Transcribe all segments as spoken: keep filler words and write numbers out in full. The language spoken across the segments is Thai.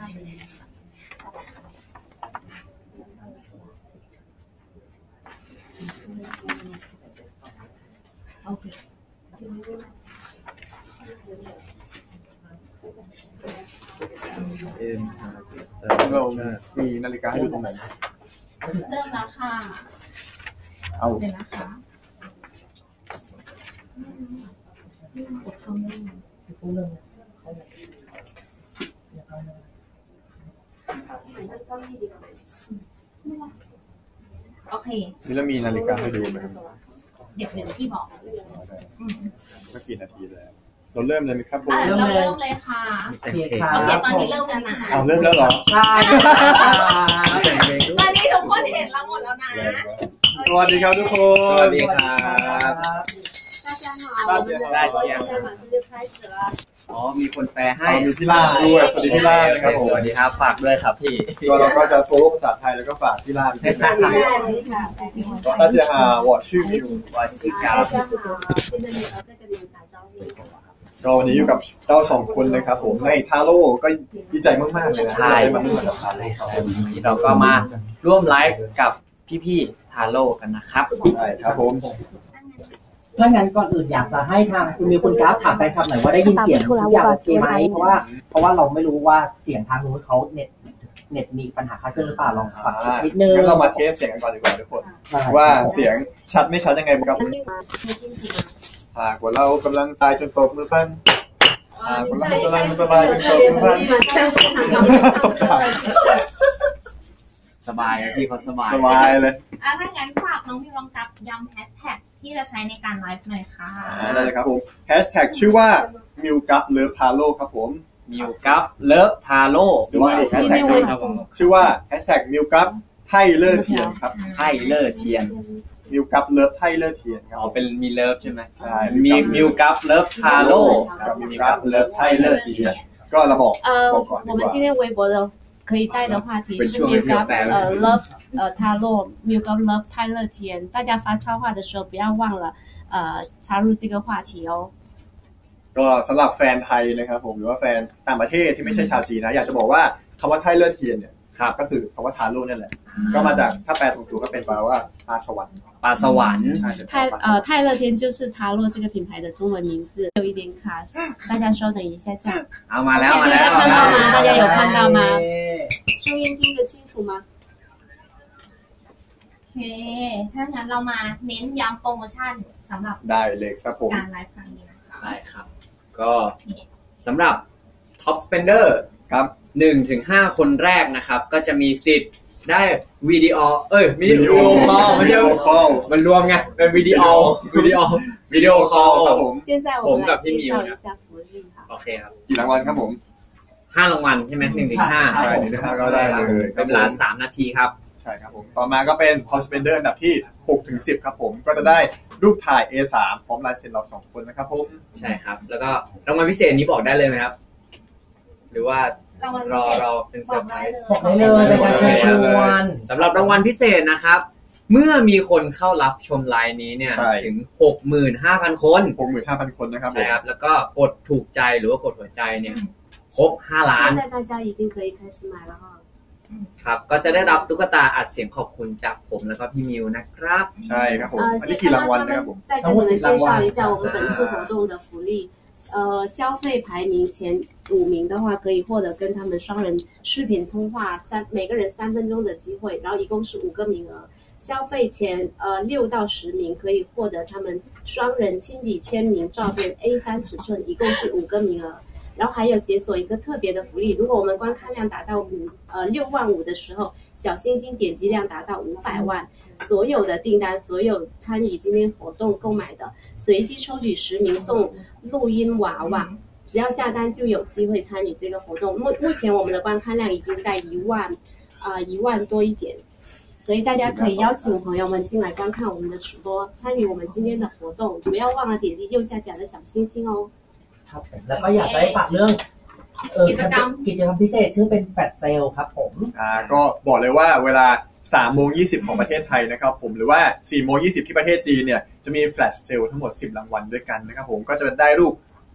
โอเคเอ็มเรามีนาฬิกาให้ดูตรงไหนเริ่มแล้วค่ะเอาเดี๋ยวนะคะกดเข้าไม่โอเคนี่เรามีนาฬิกาให้ดูไหมเดี๋ยวเดี๋ยวที่บอกเมื่อกี่นาทีแล้วเราเริ่มเลยไหมครับผมเราเริ่มเลยค่ะโอเคค่ะโอเคตอนนี้เริ่มแล้วนะเอาเริ่มแล้วเหรอใช่ตอนนี้ทุกคนเห็นเราหมดแล้วนะสวัสดีครับทุกคนสวัสดีครับ大家好大家好อ๋อมีคนแปลให้มีพี่ล่าด้วยสวัสดีพี่ล่านะครับผมสวัสดีครับฝากด้วยครับพี่ตัวเราก็จะโซโล่ภาษาไทยแล้วก็ฝากพี่ล่าด้วยนะครับ大家好我是มิว我是高ก็วันนี้อยู่กับเจ้าสองคนเลยครับผมในทาโร่ก็ดีใจมากๆเลยนะใช่มาร่วมกับทาโร่เราก็มาร่วมไลฟ์กับพี่ๆทาโร่กันนะครับใช่ครับผมถ้างั้นก่อนอื่นอยากจะให้ทางคุณมีคุณกราฟถามแฟนคลับหน่อยว่าได้ยินเสียงทุกอย่างโอเคไหมเพราะว่าเพราะว่าเราไม่รู้ว่าเสียงทางนู้นเขาเน็ตเน็ตมีปัญหาคลาดเคลื่อนหรือเปล่าลองฟังนิดนึงงั้นเรามาเทสเสียงกันก่อนดีกว่าทุกคนว่าเสียงชัดไม่ชัดยังไงครับหากว่าเรากำลังสายจนตกมือพันหากว่าเรากำลังสบายจนตกมือพันสบายที่เขาสบายสบายเลยอ่ะถ้างั้นฝากน้องพี่ลองจับย้ำแฮชแท็กที่จะใช้ในการไลฟ์หน่อยค่ะได้เลยครับผมแฮชแท็กชื่อว่ามิวกับเลิฟทาโร่ครับผมมิวกับเลิฟทาโร่หรือว่าอีกแฮชแท็กนึงชื่อว่าแฮชแท็กมิวกับไทเลอร์เทียนครับไทเลอร์เทียนมิวกับเลิฟไทเลอร์เทียนครับอ๋อเป็นมีเลิฟใช่ไหมใช่มีมิวกับเลิฟทาโร่กับมิวกับเลิฟไทเลอร์เทียนก็เราบอกบอกก่อน我们今天微博的可以带的话题是 Milk Up 呃 Love 呃塔罗 Milk Up Love 泰勒天，大家发超话的时候不要忘了呃插入这个话题哦。 ก็สำหรับแฟนไทยนะครับผมหรือว่าแฟนต่างประเทศที่ไม่ใช่ชาวจีนนะอยากจะบอกว่าคำว่าไทเลอร์เทียนเนี่ยก็คือคำว่าทาโร่นั่นแหละก็มาจากถ้าแปลตรงตัวก็เป็นแปลว่าปลาสวรรค์ปลาสวรรค์泰呃泰勒天就是塔罗这个品牌的中文名字有一点卡大家稍等一下下เอามาแล้วมาแล้ว看到吗大家有看到吗收音听得清楚吗โอเคถ้างั้นเรามาเน้นย้ำโปรโมชั่นสำหรับได้เลยครับผมการไลฟ์ครั้งนี้นะคะได้ครับก็สำหรับ Top Spender ครับหนึ่งถึงห้า คนแรกนะครับก็จะมีสิทธิ์ได้วิดีโอเอ้ยวิดีโอคอลไม่ใช่มันรวมไงเป็นวิดีโอวิดีโอวิดีโอคอลครับผมผมกับพี่มิวนะโอเคครับกี่รางวัลครับผมห้ารางวัลใช่ไหมหนึ่งถึงห้าใช่หนึ่งถึงห้าก็ได้เลยเป็นเวลาสามนาทีครับใช่ครับผมต่อมาก็เป็น Top Spender อันดับที่หกถึงสิบครับผมก็จะได้รูปถ่าย เอ สาม พร้อมลายเซ็นเราสองคนนะครับผมใช่ครับแล้วก็รางวัลพิเศษนี้บอกได้เลยไหมครับหรือว่ารอเราเป็นเซอร์ไพรส์บอกได้เลยในการเชิญชวนสำหรับรางวัลพิเศษนะครับเมื่อมีคนเข้ารับชมไลน์นี้เนี่ยถึง หกหมื่นห้าพัน คนหกหมื่นห้าพัน คนนะครับใช่ครับแล้วก็กดถูกใจหรือว่ากดหัวใจเนี่ยครบห้าล้าน现在大家已经可以开始买了哈ครับก็จะได้รับตุ๊กตาอัดเสียงขอบคุณจากผมแล้วก็พี่มิวนะครับใช่ครับผมอันนี้กี่รางวัลนะครับผม再跟你们介绍一下我们本次活动的福利呃，消费排名前五名的话，可以获得跟他们双人视频通话三每个人三分钟的机会，然后一共是五个名额。消费前呃六到十名可以获得他们双人亲笔签名照片 A 三 尺寸，一共是五个名额。然后还有解锁一个特别的福利，如果我们观看量达到五呃六万五的时候，小星星点击量达到五百万，所有的订单，所有参与今天活动购买的，随机抽取十名送录音娃娃，只要下单就有机会参与这个活动。目目前我们的观看量已经在一万啊一、呃、万多一点，所以大家可以邀请朋友们进来观看我们的直播，参与我们今天的活动，不要忘了点击右下角的小星星哦。 ครับผมแล้วก็อยากจะให้ฝากเรื่องเออกิจกรรมกิจกรรมพิเศษชื่อเป็นแฟลชเซลครับผมอ่าก็บอกเลยว่าเวลา สามโมงยี่สิบ ของประเทศไทยนะครับผมหรือว่า สี่โมงยี่สิบ ที่ประเทศจีนเนี่ยจะมีแฟลชเซลทั้งหมดสิบรางวัลด้วยกันนะครับผมก็จะได้รูป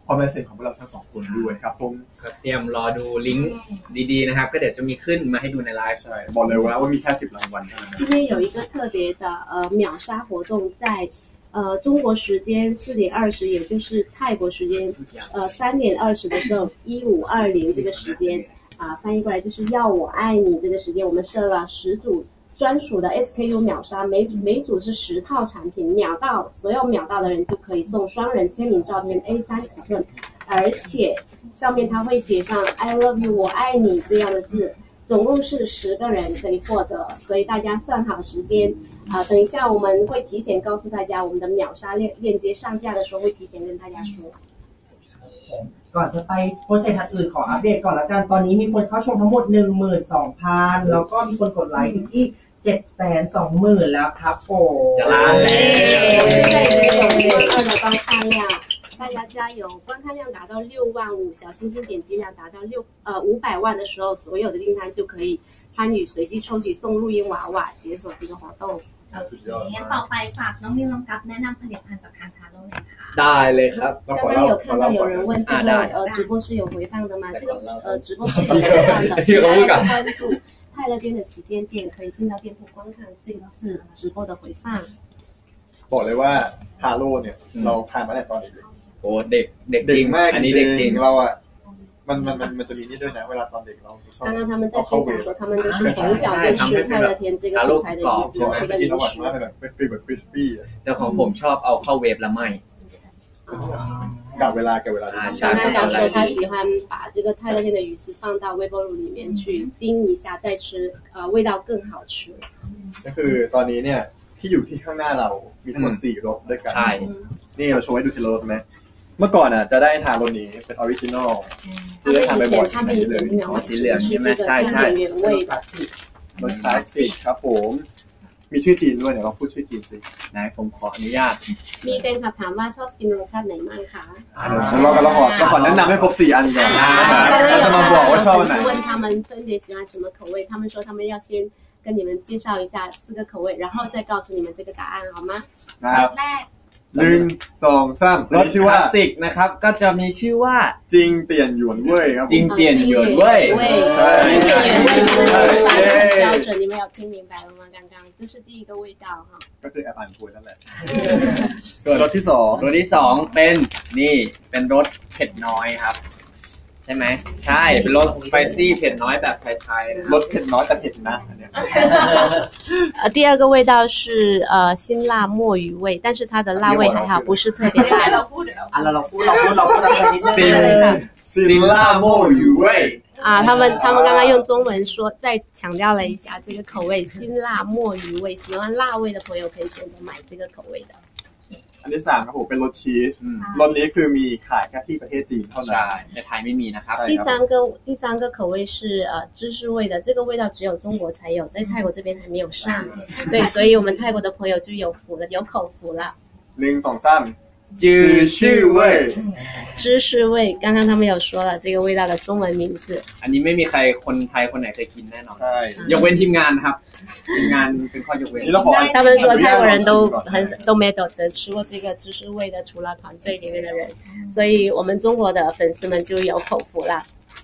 ความเป็นเซนของพวกเราทั้งสองคนด้วยครับผมก็เตรียมรอดูลิงก์ดีๆนะครับก็เดี๋ยวจะมีขึ้นมาให้ดูในไลฟ์ใช่บอกเลยว่าว่ามีแค่สิบรางวัล今天有一个特别的呃秒杀活动在呃中国时间四点二十也就是泰国时间呃三点二十的时候一五二零这个时间啊翻译过来就是要我爱你这个时间我们设了十组专属的 S K U 秒杀每每组是十套产品秒到所有秒到的人就可以送双人签名照片 A 三 尺寸而且上面它会写上 I love you 我爱你这样的字总共是十个人可以获得所以大家算好时间啊等一下我们会提前告诉大家我们的秒杀链链接上架的时候会提前跟大家说ก่อนจะไปโปรเซสอื่นขออัปเดตก่อนละกันตอนนี้มีคนเข้าชมทั้งหมด หนึ่งหมื่นสองพัน แล้วก็มีคนกดไลค์ที่ เจ็ดแสนสองหมื่น แล้วครับผมจะล้านแล้ว现在已经有一万二的观看量大家加油观看量达到六万五小星星点击量达到六呃五百万的时候所有的订单就可以参与随机抽取送录音娃娃解锁这个活动งั้นต่อไปฝากน้องมิวน้องกัฟแนะนำผลิตภัณฑ์จากทางทาโร่เลยค่ะได้เลยครับ刚刚有看到有人问这个呃直播是有回放的吗这个呃直播是有回放的请大家关注泰乐店的旗舰店可以进到店铺观看这次直播的回放บอกเลยว่าฮาโร่เนี่ยเราทานมาตั้งแต่ตอนเด็กโอ้เด็กเด็กจริงอันนี้เด็กจริงเราอ่ะมันมันมันมันจะมีนี่ด้วยนะเวลาตอนเด็กเรา刚刚他们在分享说他们都是从小就吃泰乐天这个品牌的意思这个零食เป็นฟีลแบบคริสปี้แต่ของผมชอบเอาเข้าเวฟแล้วไหมกับเวลากับเวลา刚刚刚说他喜欢把这个泰乐天的鱼翅放到微波炉里面去叮一下再吃呃味道更好吃ก็คือตอนนี้เนี่ยที่อยู่ที่ข้างหน้าเรามีทั้งหมดสี่รสด้วยกันใช่นี่เราโชว์ให้ดูทีละรสไหมเมื่อก่อนอ่ะจะได้ทานรสนี้เป็นออริจินอลคือได้ทานบ่อยๆสีเหลืองสีเหลืองใช่ไหมใช่ใช่รสคลาสสิกครับผมมีชื่อจีนด้วยเดี๋ยวเราพูดชื่อจีนสินายผมขออนุญาตมีแฟนคลับถามว่าชอบกินรสชาติไหนมากคะเราเราเราขอเราขอแนะนำให้ครบสี่อันก่อนเราจะมาบอกว่าชอบอันไหน问他们分别喜欢什么口味他们说他们要先跟你们介绍一下四个口味然后再告诉你们这个答案好吗ครับแรกหนึ่งสองสามรสคลาสสิกนะครับก็จะมีชื่อว่าจิงเตียนหยวนเว่ยครับจิงเตียนหยวนเว่ยใช่จิงเตียนหยวนเว่ย他们的发音很标准你们有听明白了吗刚刚这是第一个味道哈ก็คือแอปอ่านคุยนั่นแหละส่วนรสที่สองรสที่สองเป็นนี่เป็นรสเผ็ดน้อยครับใช่ไหมใช่เป็นรสสไปซี่เผ็ดน้อยแบบไทยๆรสเผ็ดน้อยแต่เผ็ดนะอันเนี้ย呃第二个味道是呃辛辣墨鱼味但是它的辣味还好不是特别辣อ่ะเราเราพูดเราพูดเราพูดอะไรนิดนึง辛辣墨鱼味啊他们他们刚刚用中文说再强调了一下这个口味辛辣墨鱼味喜欢辣味的朋友可以选择买这个口味的อันที่สามครับผมเป็นรสชีสรสนี้คือมีขายแค่ที่ประเทศจีนเท่านั้นในไทยไม่มีนะครับ第三个第三个口味是呃芝士味的这个味道只有中国才有在泰国这边还没有上对所以我们泰国的朋友就有福了有口福了หนึ่งสองสาม芝士味芝士味刚刚他们有说了这个味道的中文名字อันนี้ไม่มีใครคนไทยคนไหนเคยกินแน่นอนยกเว้นทีมงานครับทีมงานเป็นข้อยกเว้น他们说泰国人都很都没有的吃过这个芝士味的除了团队里面的人所以我们中国的粉丝们就有口福了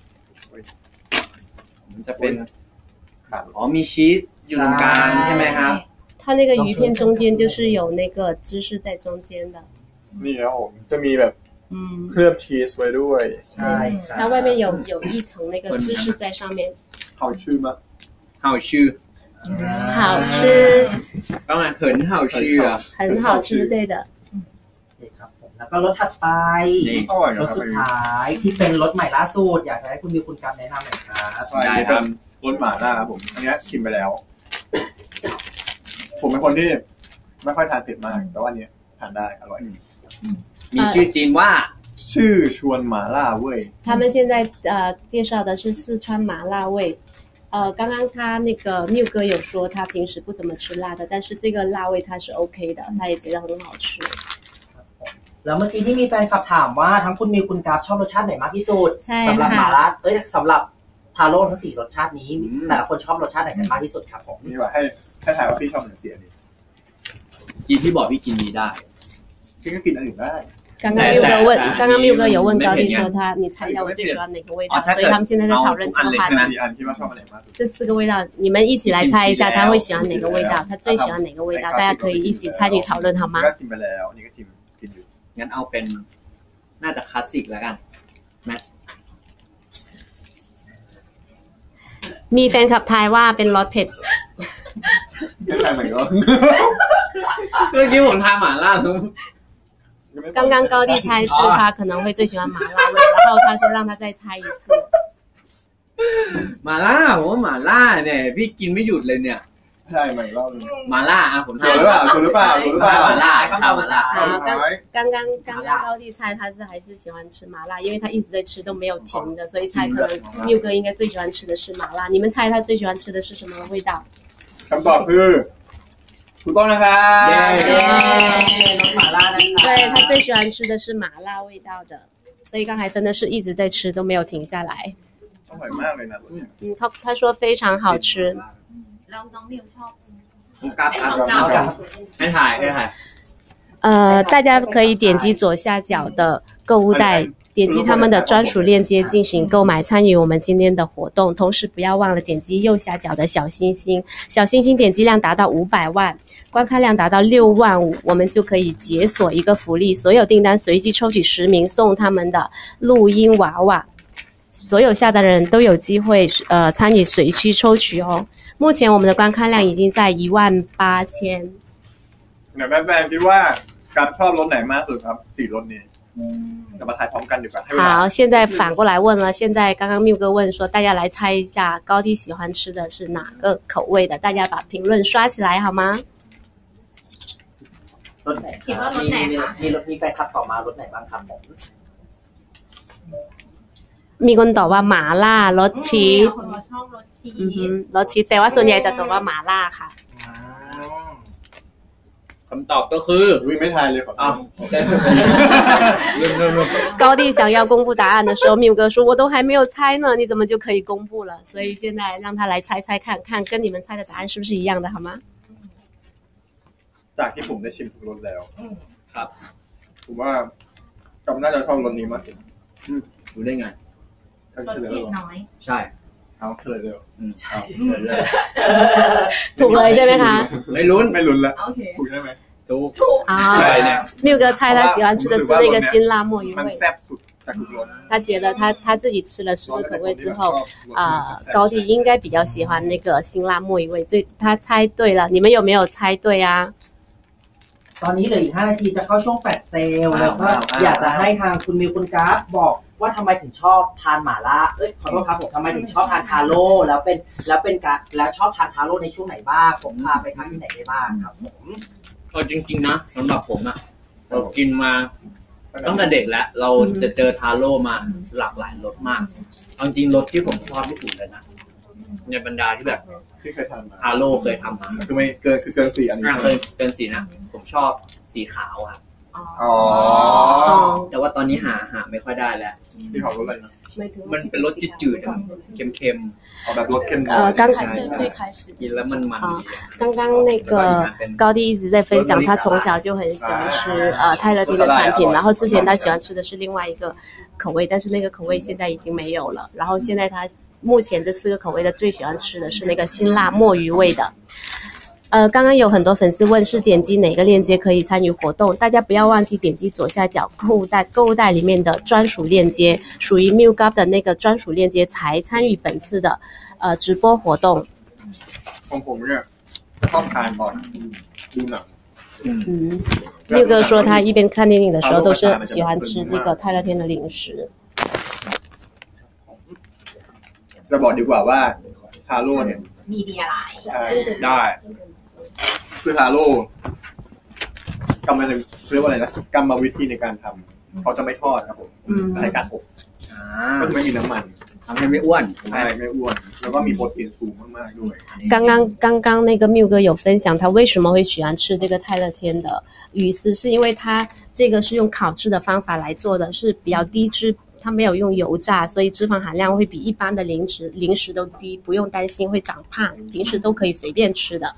จะเป็นอ๋อมีชีสอยู่ตรงกลางใช่ไหมครับ它那个鱼片中间就是有那个芝士在中间的นี่ครับผมจะมีแบบเคลือบชีสไว้ด้วยใช่它外面有有一层那个芝士在上面好吃吗好吃好吃当然很好吃啊很好吃对的แล้วก็รสถัดไปรสสุดท้ายที่เป็นรสใหม่ล่าสุดอยากจะให้คุณมีคุณกัฟแนะนำหน่อยครับได้ครับรสหม่าล่าครับผมอันนี้ชิมไปแล้วผมเป็นคนที่ไม่ค่อยทานเผ็ดมากแต่ว่าอันนี้ทานได้อร่อยมีชื่อจีนว่าชื่อชวนหม่าล่าเว่ย他们现在呃介绍的是四川麻辣味呃刚刚他那个缪哥有说他平时不怎么吃辣的但是这个辣味他是 OK 的他也觉得很好吃แล้วเมื่อกี้ที่มีแฟนคลับถามว่าทั้งคุณมิวคุณกัฟชอบรสชาติไหนมากที่สุดสำหรับหม่าล่าเอ้ยสำหรับทาโร่ทั้งสี่รสชาตินี้แต่ละคนชอบรสชาติไหนกันมากที่สุดครับผมนี่ว่าให้ให้ถ่ายว่าพี่ชอบหนึ่งเสียนี่กินที่บอกพี่กินนี้ได้พี่ก็กินอันอื่นได้刚刚缪哥问，刚刚缪哥有问高地说他，你猜一下我最喜欢哪个味道？所以他们现在在讨论这个话题。这四个味道，你们一起来猜一下，他会喜欢哪个味道？他最喜欢哪个味道？大家可以一起参与讨论好吗？ งั้นเอาเป็นน่าจะคลาสสิกแล้วกันนะมีแฟนคลับทายว่าเป็นรสเผ็ดไม่ใช่เหมือนกันเมื่อกี้ผมทานหม่าล่า刚刚高地猜是他可能会最喜欢麻辣味，然后他说让他再猜一次。 หม่าล่าผมว่าหม่าล่าเนี่ยพี่กินไม่หยุดเลยเนี่ยใช่ใหม่รอบนึงหม่าล่าอ่ะผมทานหรือเปล่าหรือเปล่าหรือเปล่าหม่าล่าข้าวหม่าล่า刚刚刚刚高地猜他是还是喜欢吃麻辣，因为他一直在吃都没有停的，所以猜可能缪哥应该最喜欢吃的是麻辣。你们猜他最喜欢吃的是什么味道？ คำตอบคือถูกต้องนะครับเย้รสหม่าล่านะคะ对，他最喜欢吃的是麻辣味道的，所以刚才真的是一直在吃都没有停下来。 อร่อยมากเลยนะ嗯，他他说非常好吃。 แล้วน้องมิวชอบผมกราบครับให้ถ่ายให้ถ่าย呃，大家可以点击左下角的购物袋，点击他们的专属链接进行购买，参与我们今天的活动。同时不要忘了点击右下角的小星星，小星星点击量达到五百万，观看量达到六万五，我们就可以解锁一个福利，所有订单随机抽取十名送他们的录音娃娃。所有下单的人都有机会呃参与随机抽取哦。目前我们的观看量已经在一万八千。 เดี๋ยวแฟนๆคิดว่ากับชอบรสไหนมากสุดครับสี่รสนี้จะมาทายพร้อมกันดีกว่า好，现在反过来问了，现在刚刚缪哥问说，大家来猜一下高地喜欢吃的是哪个口味的？大家把评论刷起来好吗？ รสไหนคิดว่ารสไหนคะมีรสมีแฟนคลับตอบมารสไหนบ้างครับผมมีคนตอบว่าหม่าล่ารสชีสชอบรสชีสรสชีสแต่ว่าส่วนใหญ่จะตอบว่าหม่าล่าค่ะคำตอบก็คือวิไม่ทายเลยขออ้าว高地想要公布答案的时候，缪哥说我都还没有猜呢，你怎么就可以公布了？所以现在让他来猜猜看看跟你们猜的答案是不是一样的好吗？ จากที่ผมได้ชิมทุกรสแล้วครับผมว่าจำน่าจะชอบรสนี้มากสุดรู้ได้ไงรสเผ็ดน้อยใช่เอาเลยเร็วถูกเลยใช่ไหมคะไม่ลุ้นไม่ลุ้นแล้วถูกใช่ไหมถูกถูก啊缪哥猜他喜欢吃的是这个辛辣墨鱼味มันแซ่บสุดจากทุกรส他觉得他他自己吃了十个口味之后啊高地应该比较喜欢那个辛辣墨鱼味所以他猜对了你们有没有猜对啊ตอนนี้เหลืออีกห้านาทีจะเข้าช่วงแฟลชเซลล์แล้วก็อยากจะให้ทางคุณมิวคุณกราฟบอกว่าทำไมถึงชอบทานหม่าล่าเอ้ยขอโทษครับผมทำไมถึงชอบทานทาโร่แล้วเป็นแล้วเป็นการแล้วชอบทานทาโร่ในช่วงไหนบ้างผมพาไปทานที่ไหนได้บ้างครับผมเอาจริงๆนะสำหรับผมอะเรากินมาตั้งแต่เด็กแล้วเราจะเจอทาโร่มาหลากหลายรสมากเอาจริงรสที่ผมชอบที่สุดเลยนะในบรรดาที่แบบที่เคยทำมาทาโร่เคยทำมาคือไม่เกินคือเกินสี่อันนี้เกินเกินสี่นะผมชอบสีขาวครับอ๋อแต่ว่าตอนนี้หาหาไม่ค่อยได้แล้วที่ขาวรสอะไรนะมันเป็นรสจืดๆเค็มๆเอาแบบรสเค็ม呃刚才最开始กินแล้วมันมัน刚刚那个高地一直在分享他从小就很喜欢吃呃泰勒汀的产品然后之前他喜欢吃的是另外一个口味但是那个口味现在已经没有了然后现在他目前这四个口味的最喜欢吃的是那个辛辣墨鱼味的呃，刚刚有很多粉丝问是点击哪个链接可以参与活动，大家不要忘记点击左下角购物袋，购物袋里面的专属链接，属于 MilGov 的那个专属链接才参与本次的呃直播活动。 ของผมเนี่ยชอบทานก่อนดูหนัง嗯，缪哥说他一边看电影的时候都是喜欢吃这个泰勒天的零食。 จะบอกดีกว่าว่าทาโร่เนี่ยมีดีอะไรได้คือทาโร่กรรมวิธีเรียกว่าอะไรนะกรรมวิธีในการทำเขาจะไม่ทอดครับผมใช้การอบก็จะไม่มีน้ำมันทำให้ไม่อ้วนใช่ไม่อ้วนแล้วก็มีโปรตีนสูงมากๆด้วย刚刚刚刚那个缪哥有分享他为什么会喜欢吃这个泰勒天的鱼丝是因为他这个是用烤制的方法来做的是比较低脂它没有用油炸所以脂肪含量会比一般的零食零食都低不用担心会长胖平时都可以随便吃的ค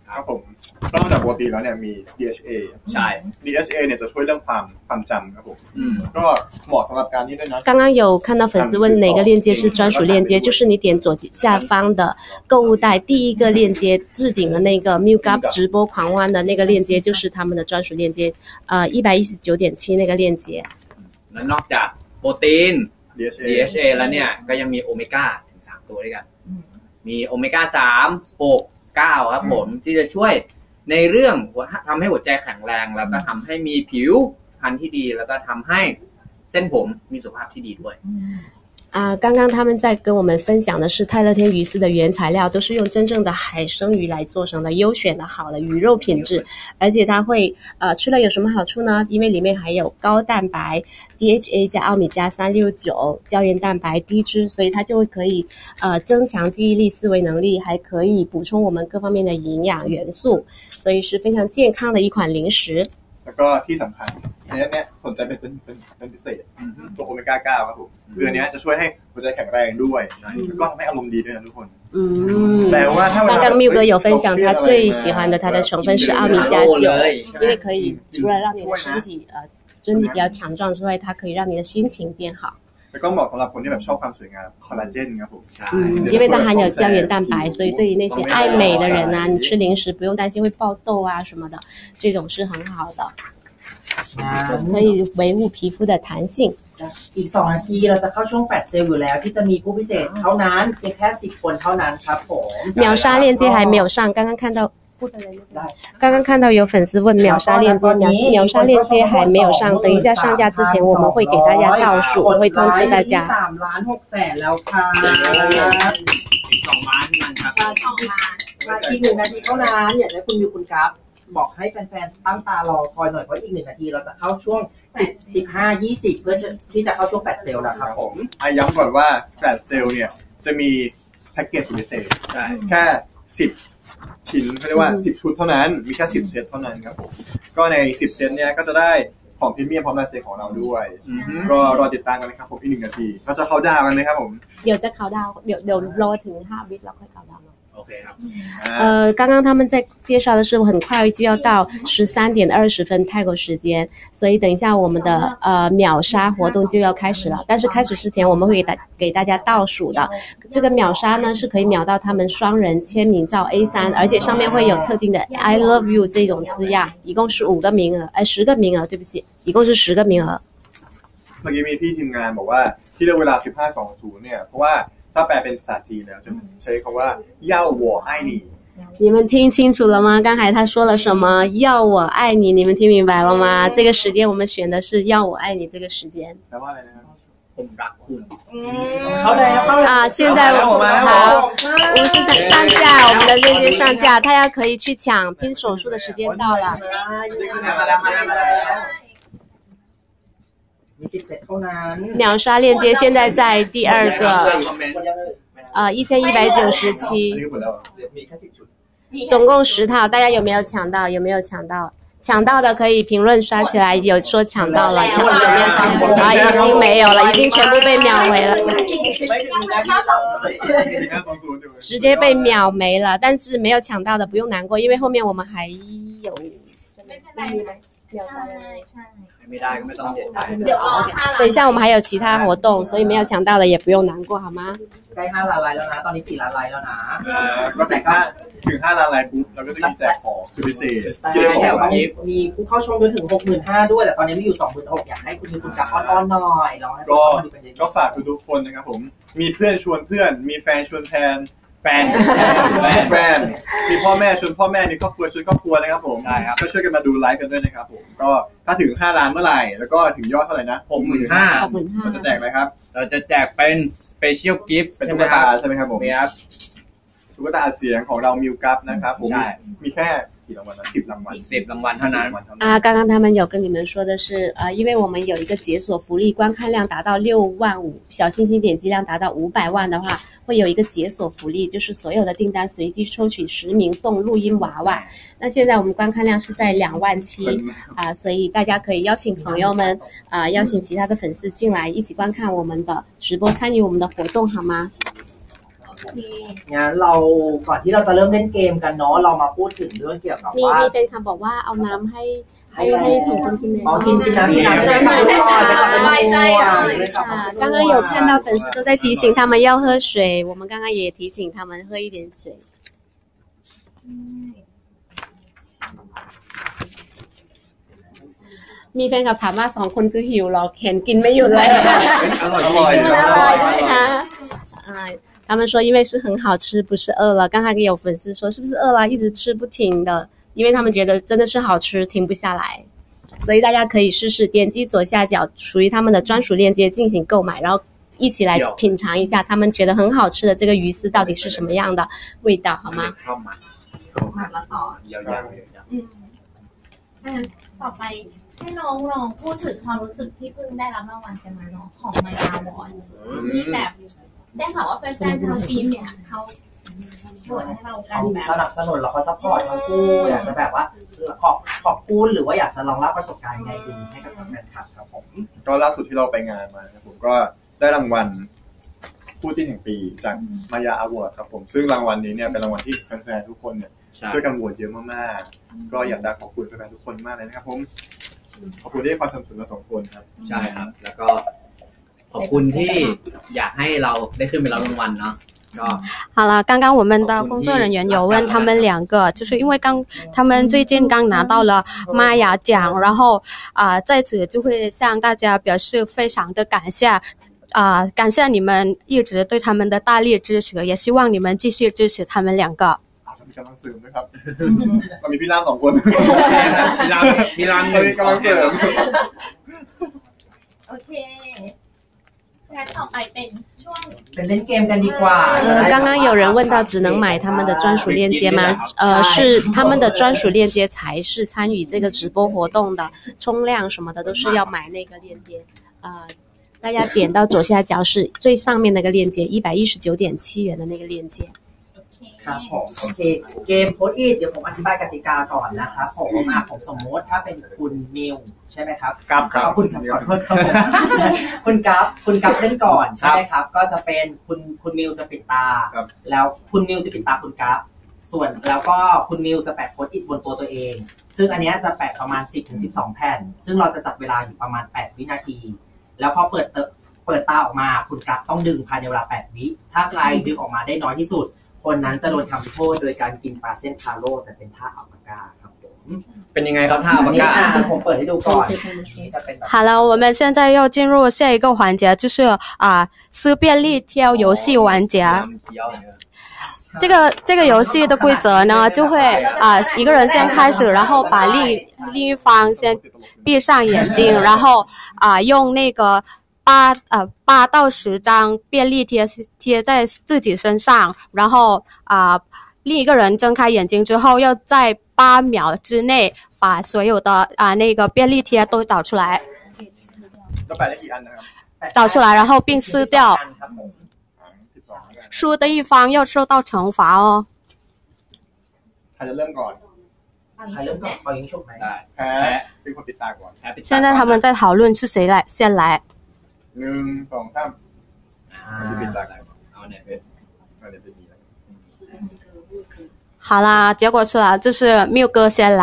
ครับผมนอกจากโปรตีนแล้วเนี่ยมี ดี เอช เอใช่ดี เอช เอ เนี่ยจะช่วยเรื่องความความจำครับผมอืมก็เหมาะสำหรับการนี้ด้วยนะ刚刚有看到粉丝问哪个链接是专属链接，就是你点左下方的购物袋第一个链接置顶的那个 Milkup 直播狂欢的那个链接，就是他们的专属链接，呃，一百一十九点七那个链接。 แล้วนอกจากโปรตีนดี เอช เอดี เอช เอ แล้วเนี่ยก็ยังมีโอเมก้าถึงสามตัวด้วยกันมีโอเมก้าสาม หก เก้าครับผมที่จะช่วยในเรื่องทำให้หัวใจแข็งแรงแล้วก็ทำให้มีผิวพรรณที่ดีแล้วก็ทำให้เส้นผมมีสุขภาพที่ดีด้วย啊、呃，刚刚他们在跟我们分享的是泰乐天鱼丝的原材料都是用真正的海生鱼来做成的，优选的好的鱼肉品质，而且它会呃吃了有什么好处呢？因为里面还有高蛋白 D H A 加奥米加三六九胶原蛋白低脂，所以它就会可以呃增强记忆力、思维能力，还可以补充我们各方面的营养元素，所以是非常健康的一款零食。 แล้วก็ที่สำคัญอันนี้เนี่ยสนใจเป็นเป็นเป็นเป็นพิเศษตัวโอเมก้าเก้าครับผมคืออันนี้จะช่วยให้หัวใจแข็งแรงด้วยแล้วก็ทำให้อารมณ์ดีด้วยนะทุกคน嗯， แต่ว่าถ้า刚刚缪哥有分享他最喜欢的它的成分是奥米加九，因为可以除了让你的身体呃身体比较强壮之外，它可以让你的心情变好。 แล้วก็เหมาะสำหรับคนที่แบบชอบความสวยงามคอลลาเจนครับผม因为它含有胶原蛋白，所以对于那些爱美的人啊，你吃零食不用担心会爆痘啊什么的，这种是很好的，可以维护皮肤的弹性。 อีกสองนาทีเราจะเข้าช่วงแฟลชเซลล์อยู่แล้วที่จะมีผู้พิเศษเท่านั้นเพียงแค่สิบคนเท่านั้นครับผม秒杀链接还没有上，刚刚看到。刚刚看到有粉丝问秒杀链接，秒秒杀链接还没有上，等一下上架之前我们会给大家倒数，会通知大家。 สามล้านหกแสนแล้วค่ะอีกสองล้านมันครับอีกหนึ่งนาทีเท่านั้นอยากให้คุณมิวคุณกราฟบอกให้แฟนๆตั้งตารอคอยหน่อยเพราะอีกหนึ่งนาทีเราจะเข้าช่วงสิบ สิบห้า ยี่สิบเพื่อที่จะเข้าช่วงแฟลชเซลล์แล้วครับผมอ่ะย้ำก่อนว่าแฟลชเซลล์เนี่ยจะมีแพ็กเกจสุดพิเศษแค่สิบชิ้นเขาเรียกว่าสิบชุดเท่านั้นมีแค่สิบเซตเท่านั้นครับผมก็ในสิบเซตเนี่ยก็จะได้ของพรีเมียมพร้อมลายเซ็นของเราด้วยก็รอติดตามกันนะครับผมอีกหนึ่งนาทีเราจะเข้าดาวกันเลยครับผมเดี๋ยวจะเข้าดาวเดี๋ยวเดี๋ยวรอถึงห้าวิแล้วค่อยเข้าดาว呃， 刚刚他们在介绍的是很快就要到十三点二十分泰国时间，所以等一下我们的呃秒杀活动就要开始了。但是开始之前我们会给大给大家倒数的。这个秒杀呢是可以秒到他们双人签名照 A 三，而且上面会有特定的 I love you 这种字样，一共是五个名额，哎十个名额，对不起，一共是十个名额。 เมื่อกี้มีพี่ทีมงานบอกว่าที่เลือกเวลา สิบห้าสองศูนย์ เนี่ยเพราะว่าถ้าแปลเป็นภาษาจีนแล้วจะใช้คำว่า要我爱你你们听清楚了吗？刚才他说了什么？要我爱你，你们听明白了吗？这个时间我们选的是要我爱你这个时间。 แปลว่าอะไรนะครับผมรักคุณเขาแล้วเขา啊，现在我们好，我们是上架，我们的链接上架，大家可以去抢，拼手速的时间到了。秒杀链接现在在第二个，呃，一千一百九十七，总共十套，大家有没有抢到？有没有抢到？抢到的可以评论刷起来，有说抢到了，抢有没有抢到？啊，已经没有了，已经全部被秒回了，直接被秒没了。但是没有抢到的不用难过，因为后面我们还有。 ไม่ได้ก็ไม่ต้องเสียใจ等一下我们还有其他活动，所以没有抢到的也不用难过，好吗？ ใกล้ห้าล้านไลค์แล้วนะตอนนี้สี่ล้านไลค์แล้วนะก็แต่ก็ถึงห้าล้านไลค์ปุ๊บเราก็จะมีแจกของสุดพิเศษที่ได้บอกว่ามีผู้เข้าชมจนถึง หกหมื่นห้าพัน ด้วยแต่ตอนนี้มีอยู่ สองหมื่นหกพัน อยากให้คุณมีคุณกลับอ้อนๆหน่อยลองให้ก็ก็ฝากทุกๆคนนะครับผมมีเพื่อนชวนเพื่อนมีแฟนชวนแฟนแฟนแฟนมีพ่อแม่ชวนพ่อแม่มีครอบครัวชวนครอบครัวนะครับผมก็ช่วยกันมาดูไลฟ์กันด้วยนะครับผมก็ถ้าถึงห้าล้านเมื่อไหร่แล้วก็ถึงยอดเท่าไหร่นะหกหมื่นห้าพันเราจะแจกอะไรครับเราจะแจกเป็นสเปเชียลกิฟต์เป็นตุ๊กตาใช่ไหมครับผมตุ๊กตาเสียงของเรามิวกัฟนะครับผมมีแค่กี่รางวัลนะสิบรางวัลสิบรางวัลเท่านั้น啊，刚刚他们有跟你们说的是，呃，因为我们有一个解锁福利，观看量达到六万五，小星星点击量达到五百万的话，会有一个解锁福利，就是所有的订单随机抽取十名送录音娃娃。那现在我们观看量是在两万七啊，所以大家可以邀请朋友们啊，邀请其他的粉丝进来一起观看我们的直播，参与我们的活动，好吗？ ผมงั้นเราก่อนที่เราจะเริ่มเล่นเกมกันเนาะเรามาพูดถึงเรื่องเกี่ยวกับมีว่ามีแฟนคลับบอกว่าเอาน้ำให้ให้ให้ผิงคนกินเลยอ๋อกินกินน้ำกินน้ำสบายใจเลย啊，刚刚有看到粉丝都在提醒他们要喝水，我们刚刚也提醒他们喝一点水。มีแฟนคลับถามว่าสองคนคือหิวหรอเห็นกินไม่หยุดเลยอร่อยอร่อยอร่อยใช่ไหมคะ啊他们说因为是很好吃不是饿了刚才有粉丝说是不是饿了一直吃不停的因为他们觉得真的是好吃停不下来所以大家可以试试点击左下角属于他们的专属链接进行购买然后一起来品尝一下他们觉得很好吃的这个鱼丝到底是什么样的味道好吗หมักแล้วต่อยาวๆอืมต่อไปให้น้องลองพูดถึงความรู้สึกที่เพิ่งได้รับรางวัลกันมาเนาะของมายาวอนที่แบบได้ข่าวว่าแฟนๆชาวจีนเนี่ยเขาโหวตให้เรากันแบบสนับสนุนเราเขาซัพพอร์ตทั้งคู่อยากจะแบบว่าขอบขอบคุณหรือว่าอยากจะลองเล่าประสบการณ์ไงดีให้กับแฟนคลับครับผมก็ล่าสุดที่เราไปงานมาครับผมก็ได้รางวัลคู่จิ้นแห่งปีจากมายาอวอร์ดครับผมซึ่งรางวัลนี้เนี่ยเป็นรางวัลที่แฟนๆทุกคนเนี่ยช่วยกันโหวตเยอะมากๆก็อยากจะขอบคุณแฟนๆทุกคนมากเลยนะครับผมขอบคุณที่คอยสนับสนุนเราสองคนครับใช่ครับแล้วก็ขอบคุณที่อยากให้เราได้ขึ้นไปรับรางวัลเนาะ好了，刚刚我们的工作人员有问他们两个，就是因为刚他们最近刚拿到了玛雅奖，然后啊、呃，在此就会向大家表示非常的感谢啊、呃，感谢你们一直对他们的大力支持，也希望你们继续支持他们两个。 มีกำลังเสริมด้วยครับเรามีพี่รามสองคนพี่รามพี่รามมีกำลังเสริมโอเคงั้นต่อไปเป็นช่วงเป็นเล่นเกมกันดีกว่า刚刚有人问到只能买他们的专属链接吗呃是他们的专属链接才是参与这个直播活动的冲量什么的都是要买那个链接呃大家点到左下角是最上面那个链接一百一十九点七元的那个链接ครับผมโอเคเกมโพสต์อีทเดี๋ยวผมอธิบายกติกาก่อนนะครับผมอ่ะผมสมมติถ้าเป็นคุณมิวใช่ไหมครับกับครับคุณขอโทษครับผมคุณกับคุณกับเล่นก่อนใช่ไหมครับก็จะเป็นคุณคุณมิวจะปิดตาแล้วคุณมิวจะปิดตาคุณกับส่วนแล้วก็คุณมิวจะแปะโพสต์อีทบนตัวตัวเองซึ่งอันนี้จะแปะประมาณ สิบถึงสิบสอง แผ่นซึ่งเราจะจับเวลาอยู่ประมาณแปดวินาทีแล้วพอเปิดเปิดตาออกมาคุณกับต้องดึงภายในเวลาแปดวิถ้าใครดึงออกมาได้น้อยที่สุดคนนั้นจะโดนทำโทษโดยการกินปลาเส้นคาโร่แต่เป็นท่าอัลปาก้าครับผมเป็นยังไงครับท่าอัลปาก้าผมเปิดให้ดูก่อน好了我们现在要进入下一个环节就是啊撕便利贴游戏环节这个这个游戏的规则呢就会啊一个人先开始然后把另另一方先闭上眼睛然后啊用那个八呃八到十张便利贴贴在自己身上，然后啊、呃、另一个人睁开眼睛之后，要在八秒之内把所有的啊、呃、那个便利贴都找出来。找出来，然后并撕掉。输的一方要受到惩罚哦。 ใครจะเริ่มก่อนใครเริ่มก่อนเอายิงฉุบไหมได้แพ้เป็นคนปิดตาก่อน现在他们在讨论是谁来先来。 หนึ่งสองสามปิดตาก่อนเอาไหนเป็นเอาไหนเป็นดีแล้ว好啦结果出来就是缪哥先来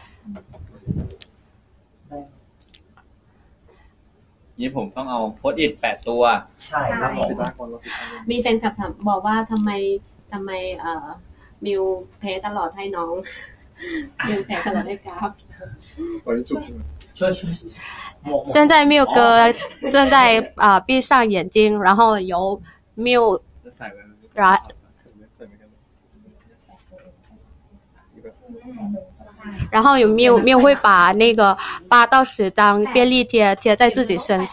นี่ผมต้องเอาโพสต์อิทแปดตัวใช่ครับผมมีแฟนคลับถามบอกว่าทำไมทำไมเอ่อมิวแพ้ตลอดให้น้องมิวแพ้ตลอดให้กราฟช่วยช่วย现在缪哥正在啊、呃、闭上眼睛然后由缪然然后有缪缪会把那个八到十张便利贴贴在自己身上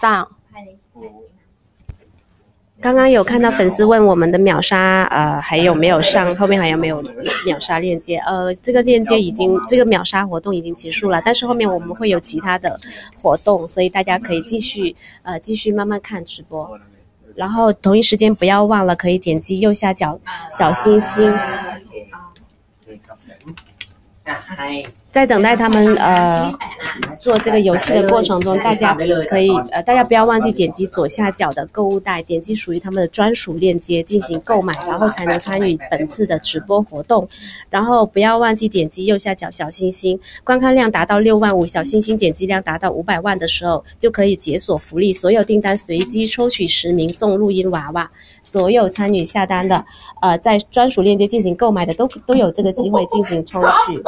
刚刚有看到粉丝问我们的秒杀呃还有没有上后面还有没有秒杀链接呃这个链接已经这个秒杀活动已经结束了但是后面我们会有其他的活动所以大家可以继续呃继续慢慢看直播然后同一时间不要忘了可以点击右下角小星星在等待他们呃做这个游戏的过程中，大家可以呃，大家不要忘记点击左下角的购物袋，点击属于他们的专属链接进行购买，然后才能参与本次的直播活动。然后不要忘记点击右下角小星星，观看量达到六万五，小星星点击量达到五百万的时候，就可以解锁福利，所有订单随机抽取十名送录音娃娃。所有参与下单的，呃，在专属链接进行购买的都都有这个机会进行抽取。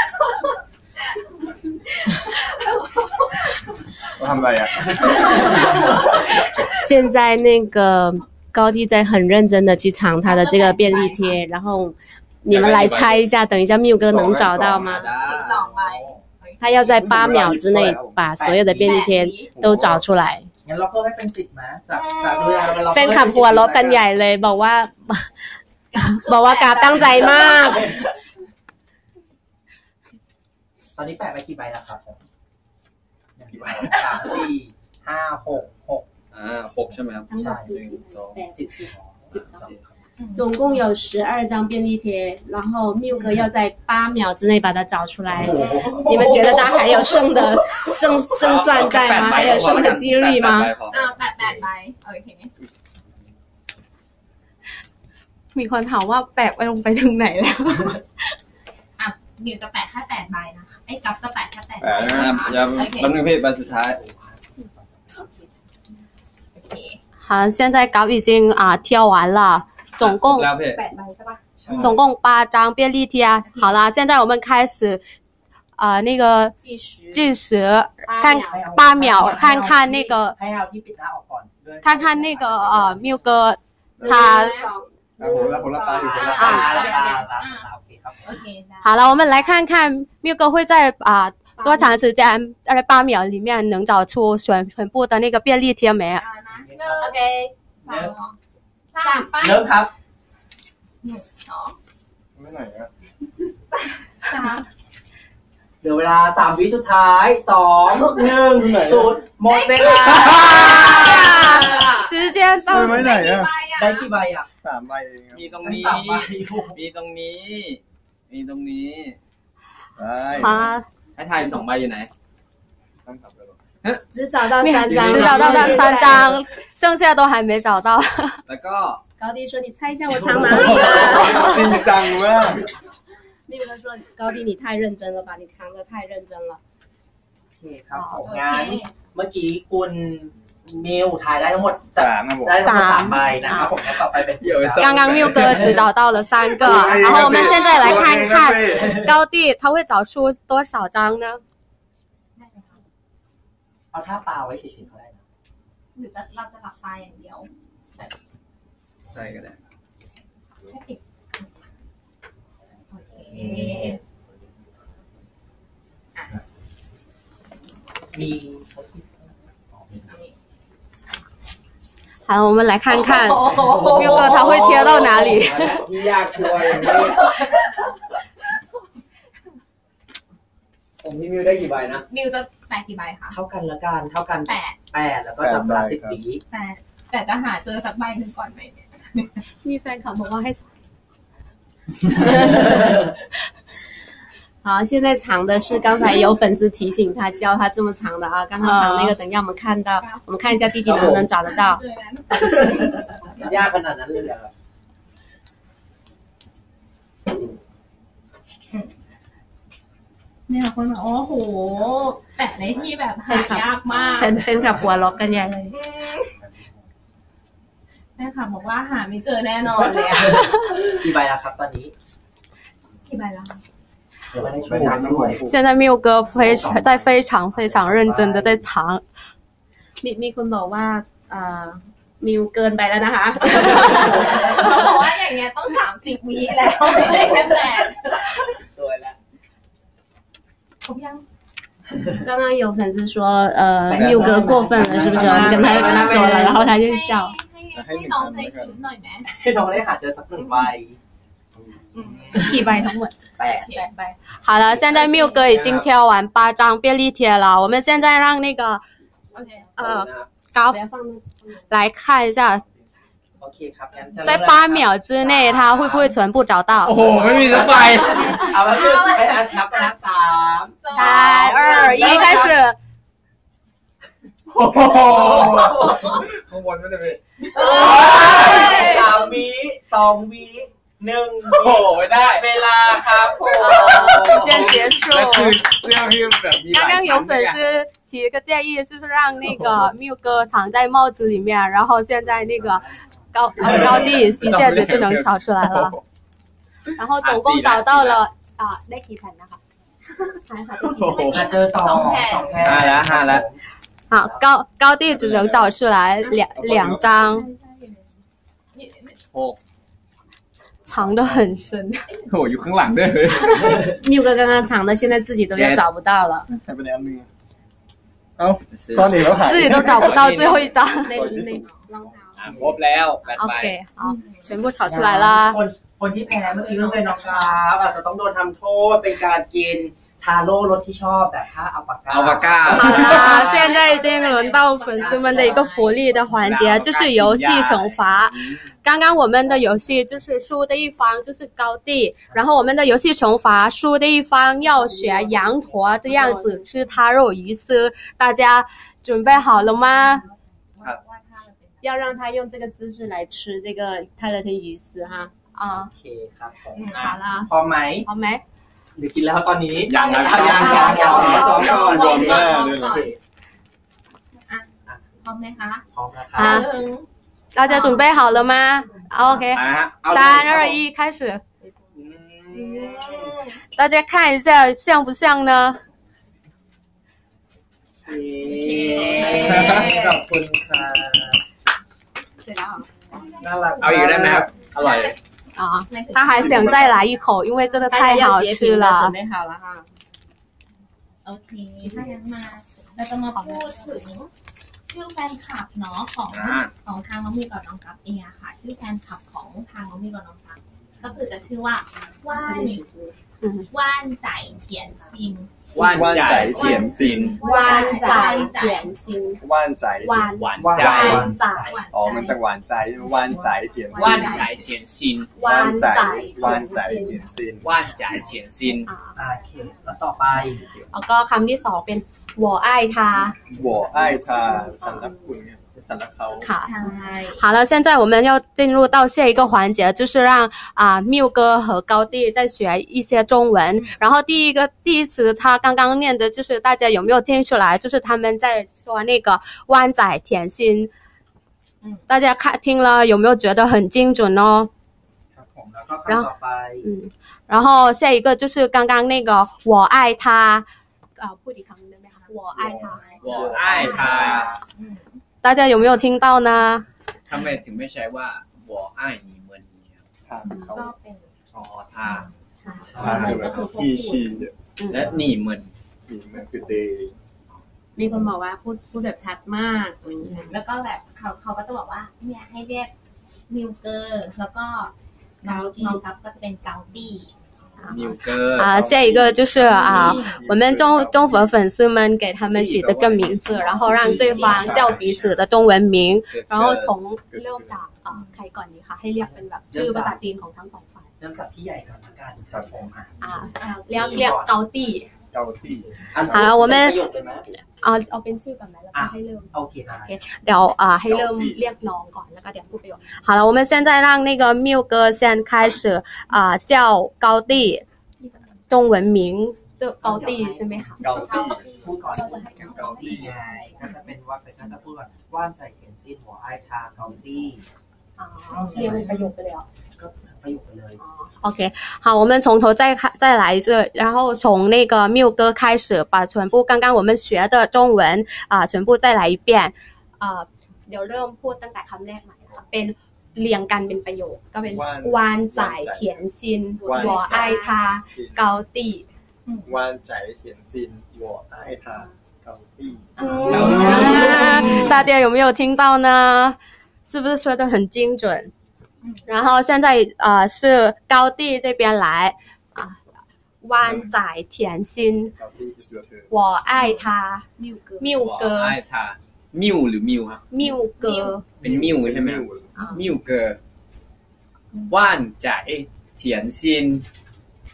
我ทำอะไร啊？ 现在那个高弟在很认真的去藏他的这个便利贴，然后你们来猜一下，等一下缪哥能找到吗？他要在八秒之内把所有的便利贴都找出来。 งั้นล็อกเกอร์ให้เป็นสิบนะจากจากดูแลเป็นล็อกเกอร์แฟนคลับหัวเราะกันใหญ่เลยบอกว่าบอกว่ากราฟตั้งใจมากตอนนี้แปะไปกี่ใบแล้วครับกี่ใบสามสี่ห้าหกหกอ่าหกใช่ไหมครับใช่หนึ่งสองสิบ总共有十二张便利贴，然后缪哥要在八秒之内把它找出来。你们觉得他还有剩的胜胜算在吗？还有剩的几率吗？ อ่าแปดแปดใบโอเคมีคนถามว่าแปะไปลงไปถึงไหนแล้วอ่ะมิวจะแปะแค่แปดใบนะคะไอ้กัฟจะแปะแค่แปดใบอย่าแป๊บนึงพี่ใบสุดท้ายโอเค好，现在稿已经啊挑完了，总共总共八张便利贴。好啦，现在我们开始呃那个计时计时，看八秒，看看那个看看那个呃缪哥他。好了，我们来看看缪哥会在啊、呃、多长时间在八秒里面能找出全全部的那个便利贴没啊？ โอเคสามสามป้าเริ่มครับหนึ่งสองไม่ไหนอ่ะสามเหลือเวลาสามวิสุดท้ายสองหนึ่งศูนย์หมดเวลา时间到ไม่ไหนอ่ะได้กี่ใบอ่ะสามใบเองมีตรงนี้มีตรงนี้มีตรงนี้好ให้ทายสองใบอยู่ไหน只找到三张， 只找到三张，剩下都还没找到。 แล้วก็高弟说：“你猜一下我藏哪里了？” จริงจังมาก。 缪哥说：“高弟，你太认真了吧？你藏得太认真了。” โอเคครับผมงั้นเมื่อกี้คุณมิวทายได้ทั้งหมดได้ทั้งหมดสามใบนะครับผมต่อไปเป็น刚刚缪哥只找到了三个，然后我们现在来看看高弟他会找出多少张呢？ เอาท่าปลาไว้เฉยๆก็ได้นะหรือเราจะหลับตาอย่างเดียวใช่ก็ได้โอเคมี好，我们来看看缪哥他会贴到哪里。 ที่ยากชัวร์อย่างนี้ผมนี่มิวได้กี่ใบนะมิวจะแปดกี่ใบคะเท่ากันละกันเท่ากันแปดแปดแล้วก็จับเวลาสิบวิแปดแต่จะหาเจอสักใบหนึ่งก่อนไหมมีแฟนคลับบอกว่าให้好，现在藏的是刚才有粉丝提醒他教他这么藏的啊，刚刚藏那个，等一下我们看到，我们看一下弟弟能不能找得到。 ยากขนาดนั้นเลยเหรอเนี่ยคนบอกโอ้โหแปะในที่แบบหายากมากเป็นเป็นกับหัวล็อกกันใหญ่เลยแม่ค่ะบอกว่าหาไม่เจอแน่นอนเลยกี่ใบแล้วครับตอนนี้กี่ใบแล้ว现在缪哥非常在非常非常认真的在藏มีมีคนบอกว่าอ่ามิวเกินไปแล้วนะคะเขาบอกว่าอย่างเงี้ยต้องสามสิบวิแล้วไม่ได้แค่แปดสวยแล้วครบยัง刚刚有粉丝说呃缪哥过分了是不是我们跟他跟他说了然后他就笑ให้น้องใจชื้นหน่อยไหมให้น้องได้หาเจอสักหนึ่งใบกี่ใบทั้งหมดแปดใบ好了现在缪哥已经挑完八张便利贴了我们现在让那个呃高来看一下在八秒之内他会不会全部找到โอ้โหไม่มีสักใบเอาแล้วให้นับนับสามส三二一开始โอ้โหข้างบนไม่ได้เป็นสามวิสองวิหนึ่งโอ้โหไม่ได้เวลาครับผม时间结束แล้วคือเสื้อพี่แบบมีหลาย刚刚有粉丝提一个建议，就是让那个缪哥藏在帽子里面，然后现在那个高呃高地一下子就能找出来了。然后总共找到了啊，ได้กี่แผ่นนะคะมาเจอสองสองแผ่นห้าแล้วห้าแล้ว好，高高地只能找出来两两张， หก藏得很深。 โหอยู่ข้างหลังด้วย缪哥刚刚藏的，现在自己都要找不到了。 ใครเป็นอันนึงเอ้าตอนนี้แล้วหาย自己都找不到最后一张。 那那让他อ่ะครบแล้วแปดใบ OK，好，全部找出来啦。 คนคนที่แพ้เมื่อกี้ต้องเป็นน้องครับอาจจะต้องโดนทำโทษเป็นการกินทาโร่รสที่ชอบแบบถ้าอัลปาก้าอัลปาก้า好啦，现在这个轮到粉丝们的一个福利的环节，就是游戏惩罚。刚刚我们的游戏就是输的一方就是高地，然后我们的游戏惩罚，输的一方要学羊驼的样子吃它肉鱼丝，大家准备好了吗？ 要让他用这个姿势来吃这个泰勒天鱼丝哈。 啊， โอเคครับผม好啦， พร้อมไหม好没？ หรือกินแล้วตอนนี้ยังนะยังยังยังยังสองก่อนรวมหน้าด้วยนะพร้อมไหมคะพร้อมแล้วค啊รับหนึ่ง大家准备好了吗 ？OK， มาฮะ三二一，开始。 อืม大家看一下像不像呢？ โอเคขอบคุณค่ะน่ารักเอาอีกได้ไหมครับอร่อย啊，他还想再来一口，因为真的大家太要好吃截屏了，准了。 备好了哈。 โอเคถ้าอย่างนั้นมาเราจะมาพูดถึงชื่อแฟนคลับเนาะของอ่าของทางน้องมีกับน้องกัฟเองอะค่ะ ชื่อแฟนคลับของทางน้องมีกับน้องกัฟก็คือจะชื่อว่าว่านว่านใจเทียนซินว่านใจเทียนซิน湾仔甜心， ว่านใจ湾หวานใจ湾仔อ๋อมันจะหวานใจว่านใจเถียนว่านใจเทียนซินว่าน湾ใจ仔ว่านใจ甜เถีย心นซินว่านใจเทียนซิน啊， โอเคแล้วต่อไปแล้วก็คำที่สองเป็น我爱他。 หัวไอ้ทาฉันรักคุณเนี่ยฉันรักเขา好， ใช่好了，现在我们要进入到下一个环节，就是让啊缪哥和高地再学一些中文。然后第一个第一词他刚刚念的就是大家有没有听出来？就是他们在说那个湾仔甜心。 嗯， 大家看听了有没有觉得很精准哦？ ครับผมแล้วก็คำต่อไป嗯，然后下一个就是刚刚那个我爱他，啊，พูดอีกครั้งได้ไหมคะ我爱他。 我爱他อืม大家有没有听到呢？ ทำไมถึงไม่ใช้ว่า我爱你们ทางเขาก็เป็นอ๋อท่าใช่ทางคือแบบที่ชีเนี่ยและนี่เหมือนนี่มันคือเดย์มีคนบอกว่าพูดพูดแบบชัดมากอย่างเงี้ยแล้วก็แบบเขาเขาก็จะบอกว่าเนี่ยให้เรียกมิวเกอร์แล้วก็น้องน้องกัฟก็จะเป็นเกาตี้มิวเกอร์啊，下一个就是啊，我们中中佛粉丝们给他们取的个名字，然后让对方叫彼此的中文名，然后从เริ่มจากอ่าใครก่อนดีคะให้เรียกเป็นแบบชื่อภาษาจีนของทั้งสองฝ่ายเริ่มจากพี่ใหญ่ก่อนละกันครับผมอ่ะอ่าเรียกเรียกเกาตี้เกาตี้อัน好了我们ประโยคเลยไหมเอาเอาเป็นชื่อก่อนไหมแล้วก็ให้เริ่มโอเคได้เดี๋ยวอ่าให้เริ่มเรียกน้องก่อนแล้วก็เดี๋ยวพูดประโยค好了我们现在让那个缪哥先开始啊叫高地中文名就高地ใช่ไหมคะเกาตี้พูดก่อนเกาตี้ไงก็จะเป็นว่าเป็นก็จะพูดว่าว่านใจเขียนซีนหัวไอชาเกาตี้啊เรียกเป็นประโยคไปเลยเหรอก็ประโยคไปเลย OK，好，我们从头再开再来一次，然后从那个缪哥开始，把全部刚刚我们学的中文啊、全部再来一遍啊、เดี๋ยวเริ่มพูดตั้งแต่คำแรกใหม่นะคะเป็นเรียงกันเป็นประโยคก็เป็นวานจ่ายเทียนซิน我爱他高地ว่านใจเถียนซินหัวไอ้ทาเกาตี้啊大家有没有听到呢？是不是说的很精准？然后现在呃是高地这边来啊，湾仔甜心， เกาตี้ is your turn 我爱他，缪哥，缪我哥， 爱他มิวหรือมิวครับ缪哥， เป็นมิวใช่ไหมครับมิวเกอร์ว่านใจเทียนซิน